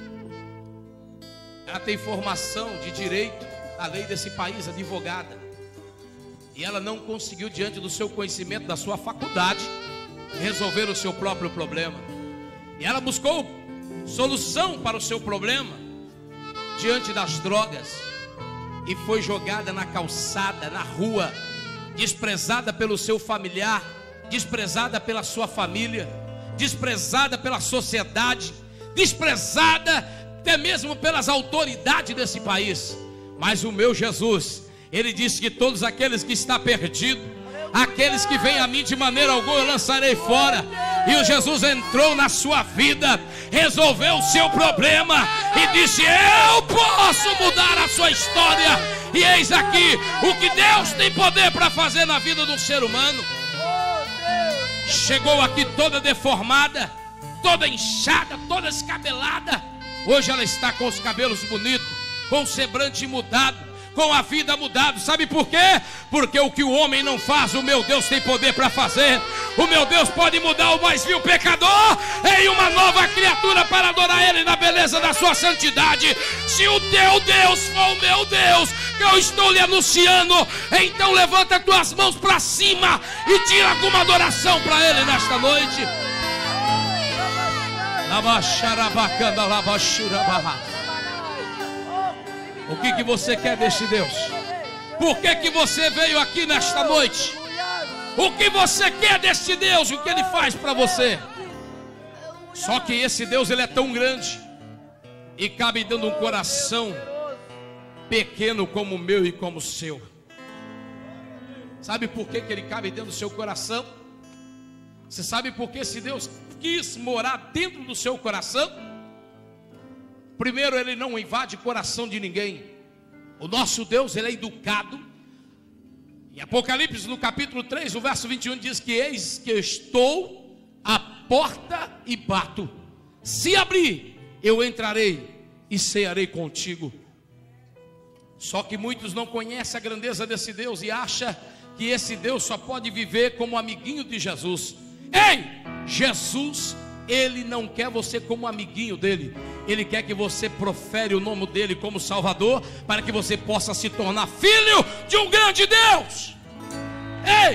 Ela tem formação de direito, a lei desse país, advogada. E ela não conseguiu, diante do seu conhecimento, da sua faculdade, resolver o seu próprio problema. E ela buscou solução para o seu problema diante das drogas, e foi jogada na calçada, na rua, desprezada pelo seu familiar, desprezada pela sua família, desprezada pela sociedade, desprezada até mesmo pelas autoridades desse país. Mas o meu Jesus, ele disse que todos aqueles que estão perdidos, aqueles que vêm a mim, de maneira alguma eu lançarei fora. E o Jesus entrou na sua vida, resolveu o seu problema e disse: eu posso mudar a sua história. E eis aqui o que Deus tem poder para fazer na vida do ser humano. Chegou aqui toda deformada, toda inchada, toda escabelada. Hoje ela está com os cabelos bonitos, com o semblante mudado, com a vida mudada. Sabe por quê? Porque o que o homem não faz, o meu Deus tem poder para fazer. O meu Deus pode mudar o mais vil pecador em uma nova criatura para adorar Ele na beleza da sua santidade. Se o teu Deus for o meu Deus, que eu estou lhe anunciando, então levanta as tuas mãos para cima e tira alguma adoração para Ele nesta noite. O que que você quer deste Deus? Por que que você veio aqui nesta noite? O que você quer deste Deus? O que Ele faz para você? Só que esse Deus, Ele é tão grande e cabe dentro de um coração pequeno como o meu e como o seu. Sabe por que que Ele cabe dentro do seu coração? Você sabe por que esse Deus quis morar dentro do seu coração? Primeiro, Ele não invade o coração de ninguém. O nosso Deus, Ele é educado. Em Apocalipse, no capítulo três, o verso vinte e um, diz que: eis que estou à porta e bato. Se abrir, eu entrarei e cearei contigo. Só que muitos não conhecem a grandeza desse Deus e acham que esse Deus só pode viver como amiguinho de Jesus. Ei, Jesus, Ele não quer você como amiguinho dele. Ele quer que você profere o nome dele como Salvador, para que você possa se tornar filho de um grande Deus. Ei!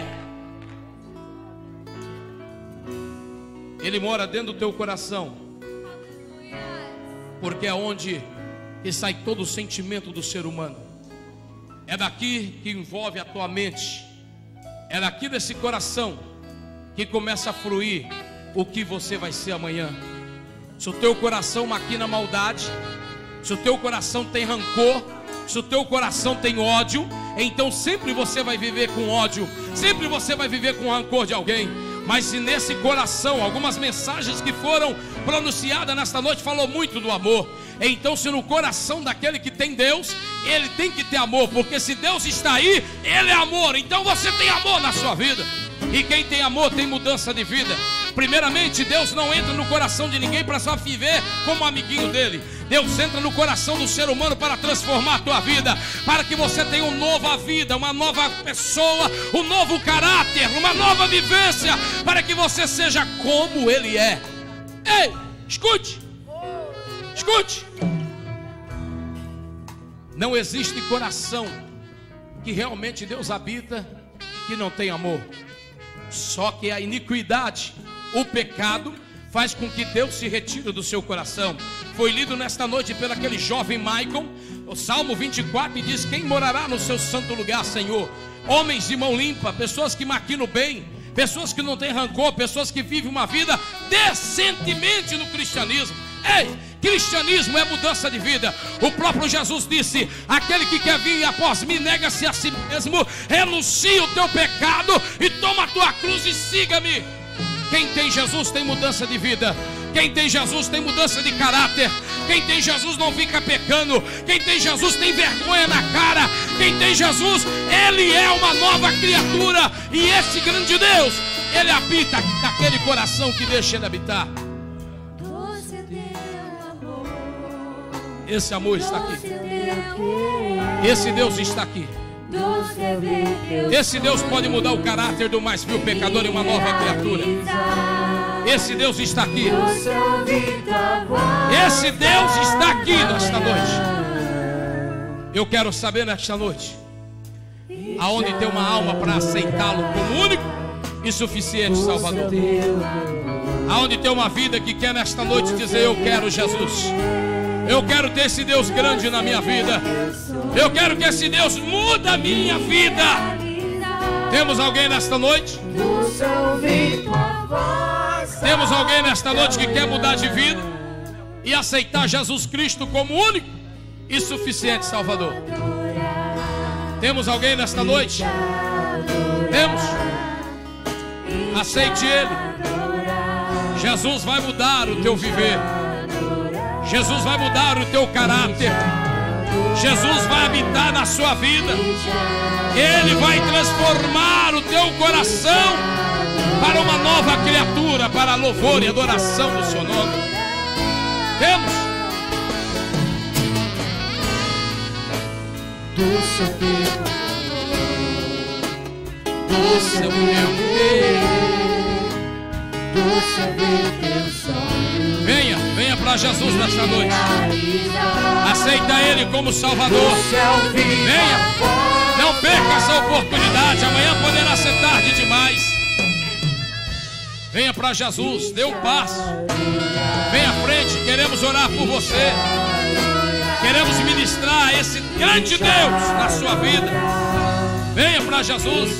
Ele mora dentro do teu coração, porque é onde que sai todo o sentimento do ser humano. É daqui que envolve a tua mente. É daqui desse coração que começa a fluir o que você vai ser amanhã. Se o teu coração maquina maldade, se o teu coração tem rancor, se o teu coração tem ódio, então sempre você vai viver com ódio, sempre você vai viver com rancor de alguém. Mas se nesse coração, algumas mensagens que foram pronunciadas nesta noite falou muito do amor, então se no coração daquele que tem Deus, ele tem que ter amor, porque se Deus está aí, Ele é amor. Então você tem amor na sua vida, e quem tem amor tem mudança de vida. Primeiramente, Deus não entra no coração de ninguém para só viver como amiguinho dele. Deus entra no coração do ser humano para transformar a tua vida, para que você tenha uma nova vida, uma nova pessoa, um novo caráter, uma nova vivência, para que você seja como Ele é. Ei, escute, Escute. Não existe coração que realmente Deus habita que não tem amor. Só que a iniquidade, o pecado, faz com que Deus se retire do seu coração. Foi lido nesta noite pelo aquele jovem Michael, o Salmo vinte e quatro, e diz: quem morará no seu santo lugar, Senhor? Homens de mão limpa, pessoas que maquinam bem, pessoas que não têm rancor, pessoas que vivem uma vida decentemente no cristianismo. Ei, cristianismo é mudança de vida. O próprio Jesus disse: aquele que quer vir após mim, nega-se a si mesmo, renuncia o teu pecado e toma a tua cruz e siga-me. Quem tem Jesus tem mudança de vida. Quem tem Jesus tem mudança de caráter. Quem tem Jesus não fica pecando. Quem tem Jesus tem vergonha na cara. Quem tem Jesus, ele é uma nova criatura. E esse grande Deus, ele habita naquele coração que deixa ele habitar. Esse amor está aqui. Esse Deus está aqui. Esse Deus pode mudar o caráter do mais vil pecador em uma nova criatura. Esse Deus está aqui. Esse Deus está aqui nesta noite. Eu quero saber nesta noite aonde tem uma alma para aceitá-lo como único e suficiente Salvador. Aonde tem uma vida que quer nesta noite dizer: eu quero Jesus. Eu quero ter esse Deus grande na minha vida. Eu quero que esse Deus mude a minha vida. Temos alguém nesta noite? Temos alguém nesta noite que quer mudar de vida e aceitar Jesus Cristo como único e suficiente Salvador? Temos alguém nesta noite? Temos? Aceite Ele. Jesus vai mudar o teu viver. Jesus vai mudar o teu caráter. Jesus vai habitar na sua vida. Ele vai transformar o teu coração para uma nova criatura, para louvor e adoração do seu nome. Temos? Doce é Deus, doce é o meu Deus, doce é ver teu sonho. Venha, venha para Jesus nesta noite. Aceita Ele como Salvador. Venha, não perca essa oportunidade. Amanhã poderá ser tarde demais. Venha para Jesus, dê um passo. Venha à frente, queremos orar por você. Queremos ministrar esse grande Deus na sua vida. Venha para Jesus.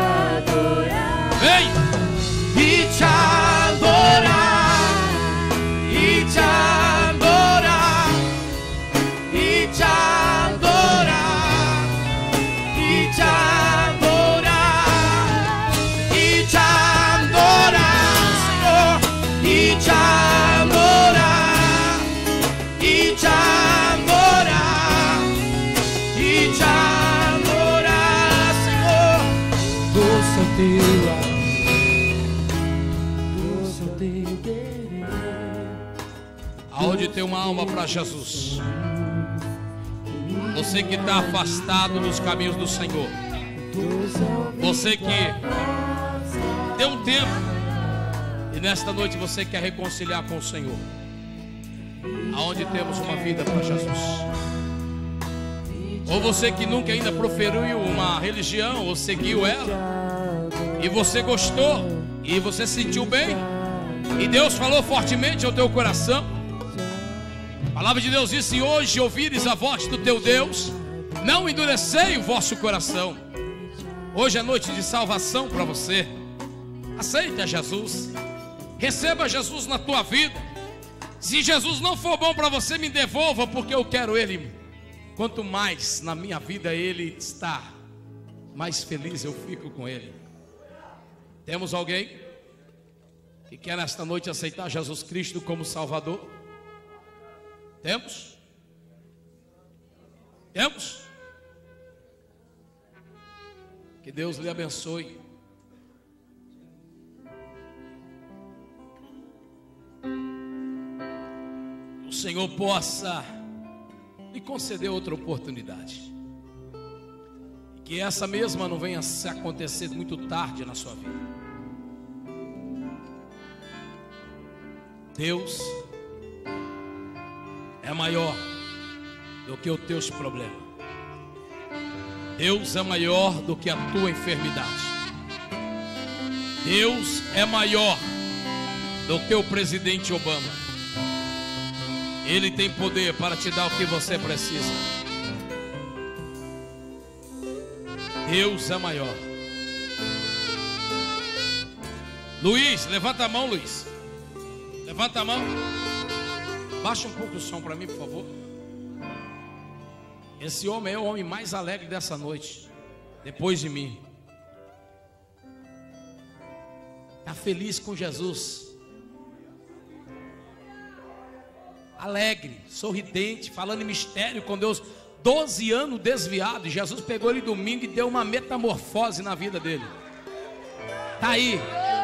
Venha. E te adorar, e te adorar, e te adorar, e te adorar, e te adorar, Senhor, e te adorar, e te adorar, e te adorar, Senhor. Doce é teu amor. Aonde tem uma alma para Jesus, você que está afastado dos caminhos do Senhor, você que deu um tempo e nesta noite você quer reconciliar com o Senhor, aonde temos uma vida para Jesus, ou você que nunca ainda proferiu uma religião ou seguiu ela e você gostou e você sentiu bem e Deus falou fortemente ao teu coração. A palavra de Deus diz: se hoje ouvires a voz do teu Deus, não endurecei o vosso coração. Hoje é noite de salvação para você. Aceita Jesus. Receba Jesus na tua vida. Se Jesus não for bom para você, me devolva, porque eu quero Ele. Quanto mais na minha vida Ele está, mais feliz eu fico com Ele. Temos alguém que quer nesta noite aceitar Jesus Cristo como Salvador? Temos? Temos? Que Deus lhe abençoe. Que o Senhor possa lhe conceder outra oportunidade. E que essa mesma não venha a acontecer muito tarde na sua vida. Deus é maior do que os teus problemas. Deus é maior do que a tua enfermidade. Deus é maior do que o presidente Obama. Ele tem poder para te dar o que você precisa. Deus é maior. Luiz, levanta a mão, Luiz. Levanta a mão. Baixa um pouco o som para mim, por favor. Esse homem é o homem mais alegre dessa noite, depois de mim. Está feliz com Jesus. Alegre, sorridente, falando em mistério com Deus. doze anos desviado. E Jesus pegou ele domingo e deu uma metamorfose na vida dele. Está aí.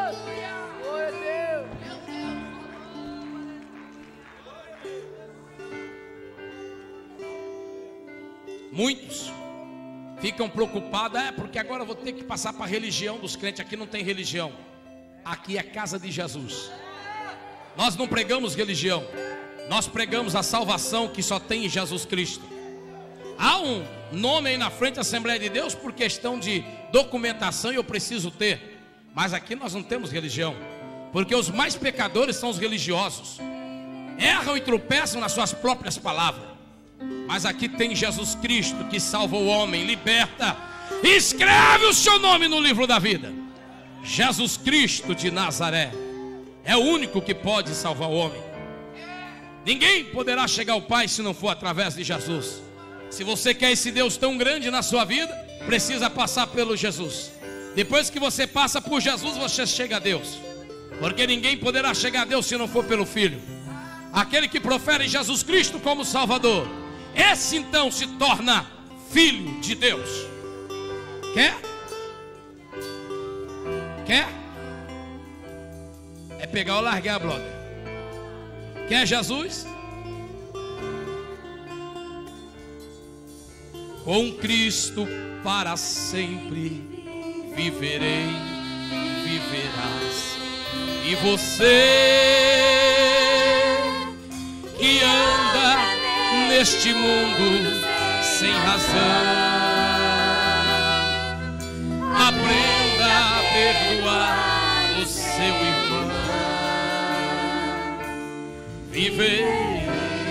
Muitos ficam preocupados, é porque agora eu vou ter que passar para a religião dos crentes. Aqui não tem religião, aqui é casa de Jesus. Nós não pregamos religião, nós pregamos a salvação que só tem em Jesus Cristo. Há um nome aí na frente, Assembleia de Deus, por questão de documentação, e eu preciso ter. Mas aqui nós não temos religião, porque os mais pecadores são os religiosos. Erram e tropeçam nas suas próprias palavras. Mas aqui tem Jesus Cristo que salva o homem, liberta, escreve o seu nome no livro da vida. Jesus Cristo de Nazaré é o único que pode salvar o homem. Ninguém poderá chegar ao Pai se não for através de Jesus. Se você quer esse Deus tão grande na sua vida, precisa passar pelo Jesus. Depois que você passa por Jesus, você chega a Deus. Porque ninguém poderá chegar a Deus se não for pelo Filho. Aquele que profere Jesus Cristo como Salvador, esse então se torna filho de Deus. Quer? Quer? É pegar ou largar, brother. Quer Jesus? Com Cristo para sempre viverei, viverás. E você que anda neste mundo sem razão, aprenda a perdoar o seu irmão. Viver,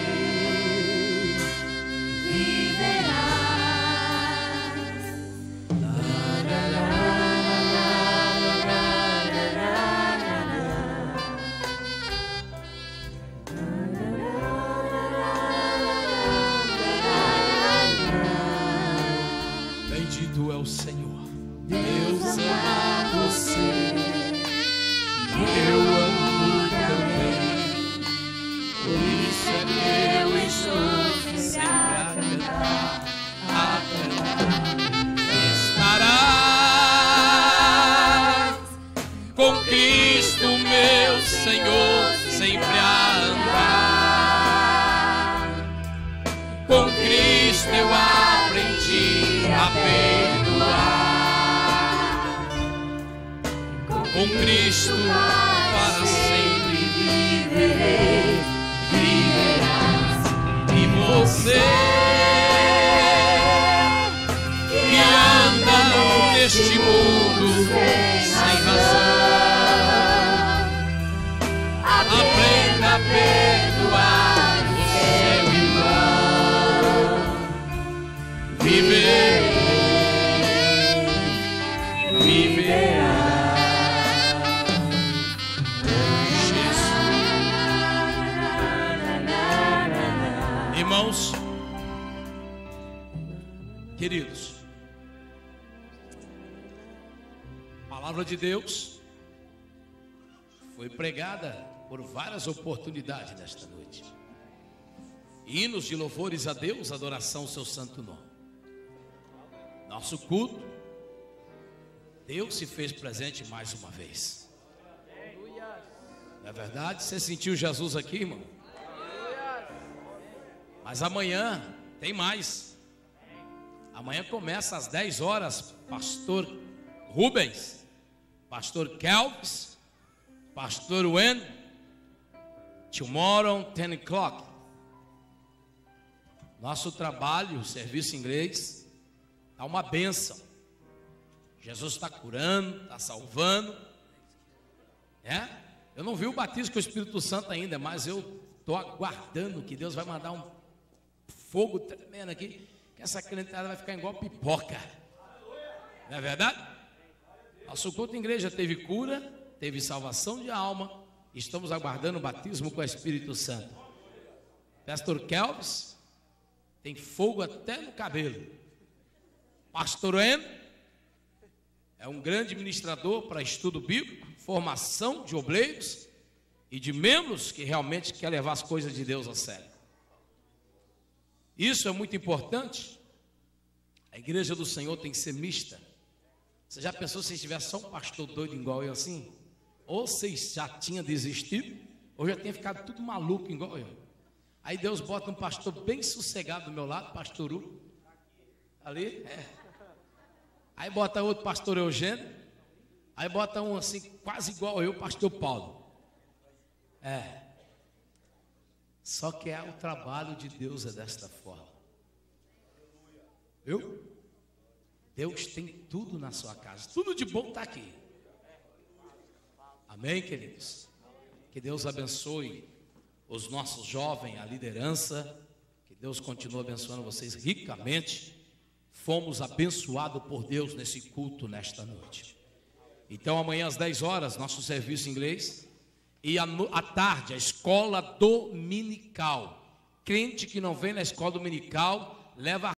bendito é o Senhor. Deus ama você, eu amo também. Por isso é que eu estou sempre a cantar, a cantar. Estarás com Cristo, meu Senhor, sempre a andar. Com Cristo eu aprendi a perdoar. Com Cristo para sempre viverei, viverás. E você que anda neste mundo sem razão, aprenda a perdoar o seu irmão. Viver, viverá. Irmãos, queridos, a palavra de Deus foi pregada por várias oportunidades nesta noite. Hinos de louvores a Deus, adoração ao seu santo nome. Nosso culto, Deus se fez presente mais uma vez. Não é verdade? Você sentiu Jesus aqui, irmão? Mas amanhã tem mais. Amanhã começa às dez horas, pastor Rubens, pastor Kelvis, pastor Wen. Tomorrow, ten o'clock. Nosso trabalho, o serviço inglês, está uma bênção. Jesus está curando, está salvando. É? Eu não vi o batismo com o Espírito Santo ainda, mas eu estou aguardando que Deus vai mandar um fogo tremendo aqui, que essa crentada vai ficar igual pipoca. Não é verdade? Nosso culto em igreja teve cura, teve salvação de alma. Estamos aguardando o batismo com o Espírito Santo. Pastor Kelvis tem fogo até no cabelo. Pastor En é um grande ministrador para estudo bíblico, formação de obreiros e de membros que realmente quer levar as coisas de Deus a sério. Isso é muito importante. A igreja do Senhor tem que ser mista. Você já pensou se tivesse só um pastor doido igual eu assim? Ou você já tinha desistido, ou já tinha ficado tudo maluco igual eu. Aí Deus bota um pastor bem sossegado do meu lado, pastor U. Ali, é. Aí bota outro pastor Eugênio. Aí bota um assim, quase igual eu, pastor Paulo. É. Só que é o trabalho de Deus é desta forma. Viu? Deus tem tudo na sua casa. Tudo de bom está aqui. Amém, queridos? Que Deus abençoe os nossos jovens, a liderança. Que Deus continue abençoando vocês ricamente. Fomos abençoados por Deus nesse culto nesta noite. Então amanhã às dez horas, nosso serviço em inglês. E à tarde, a escola dominical. Crente que não vem na escola dominical, leva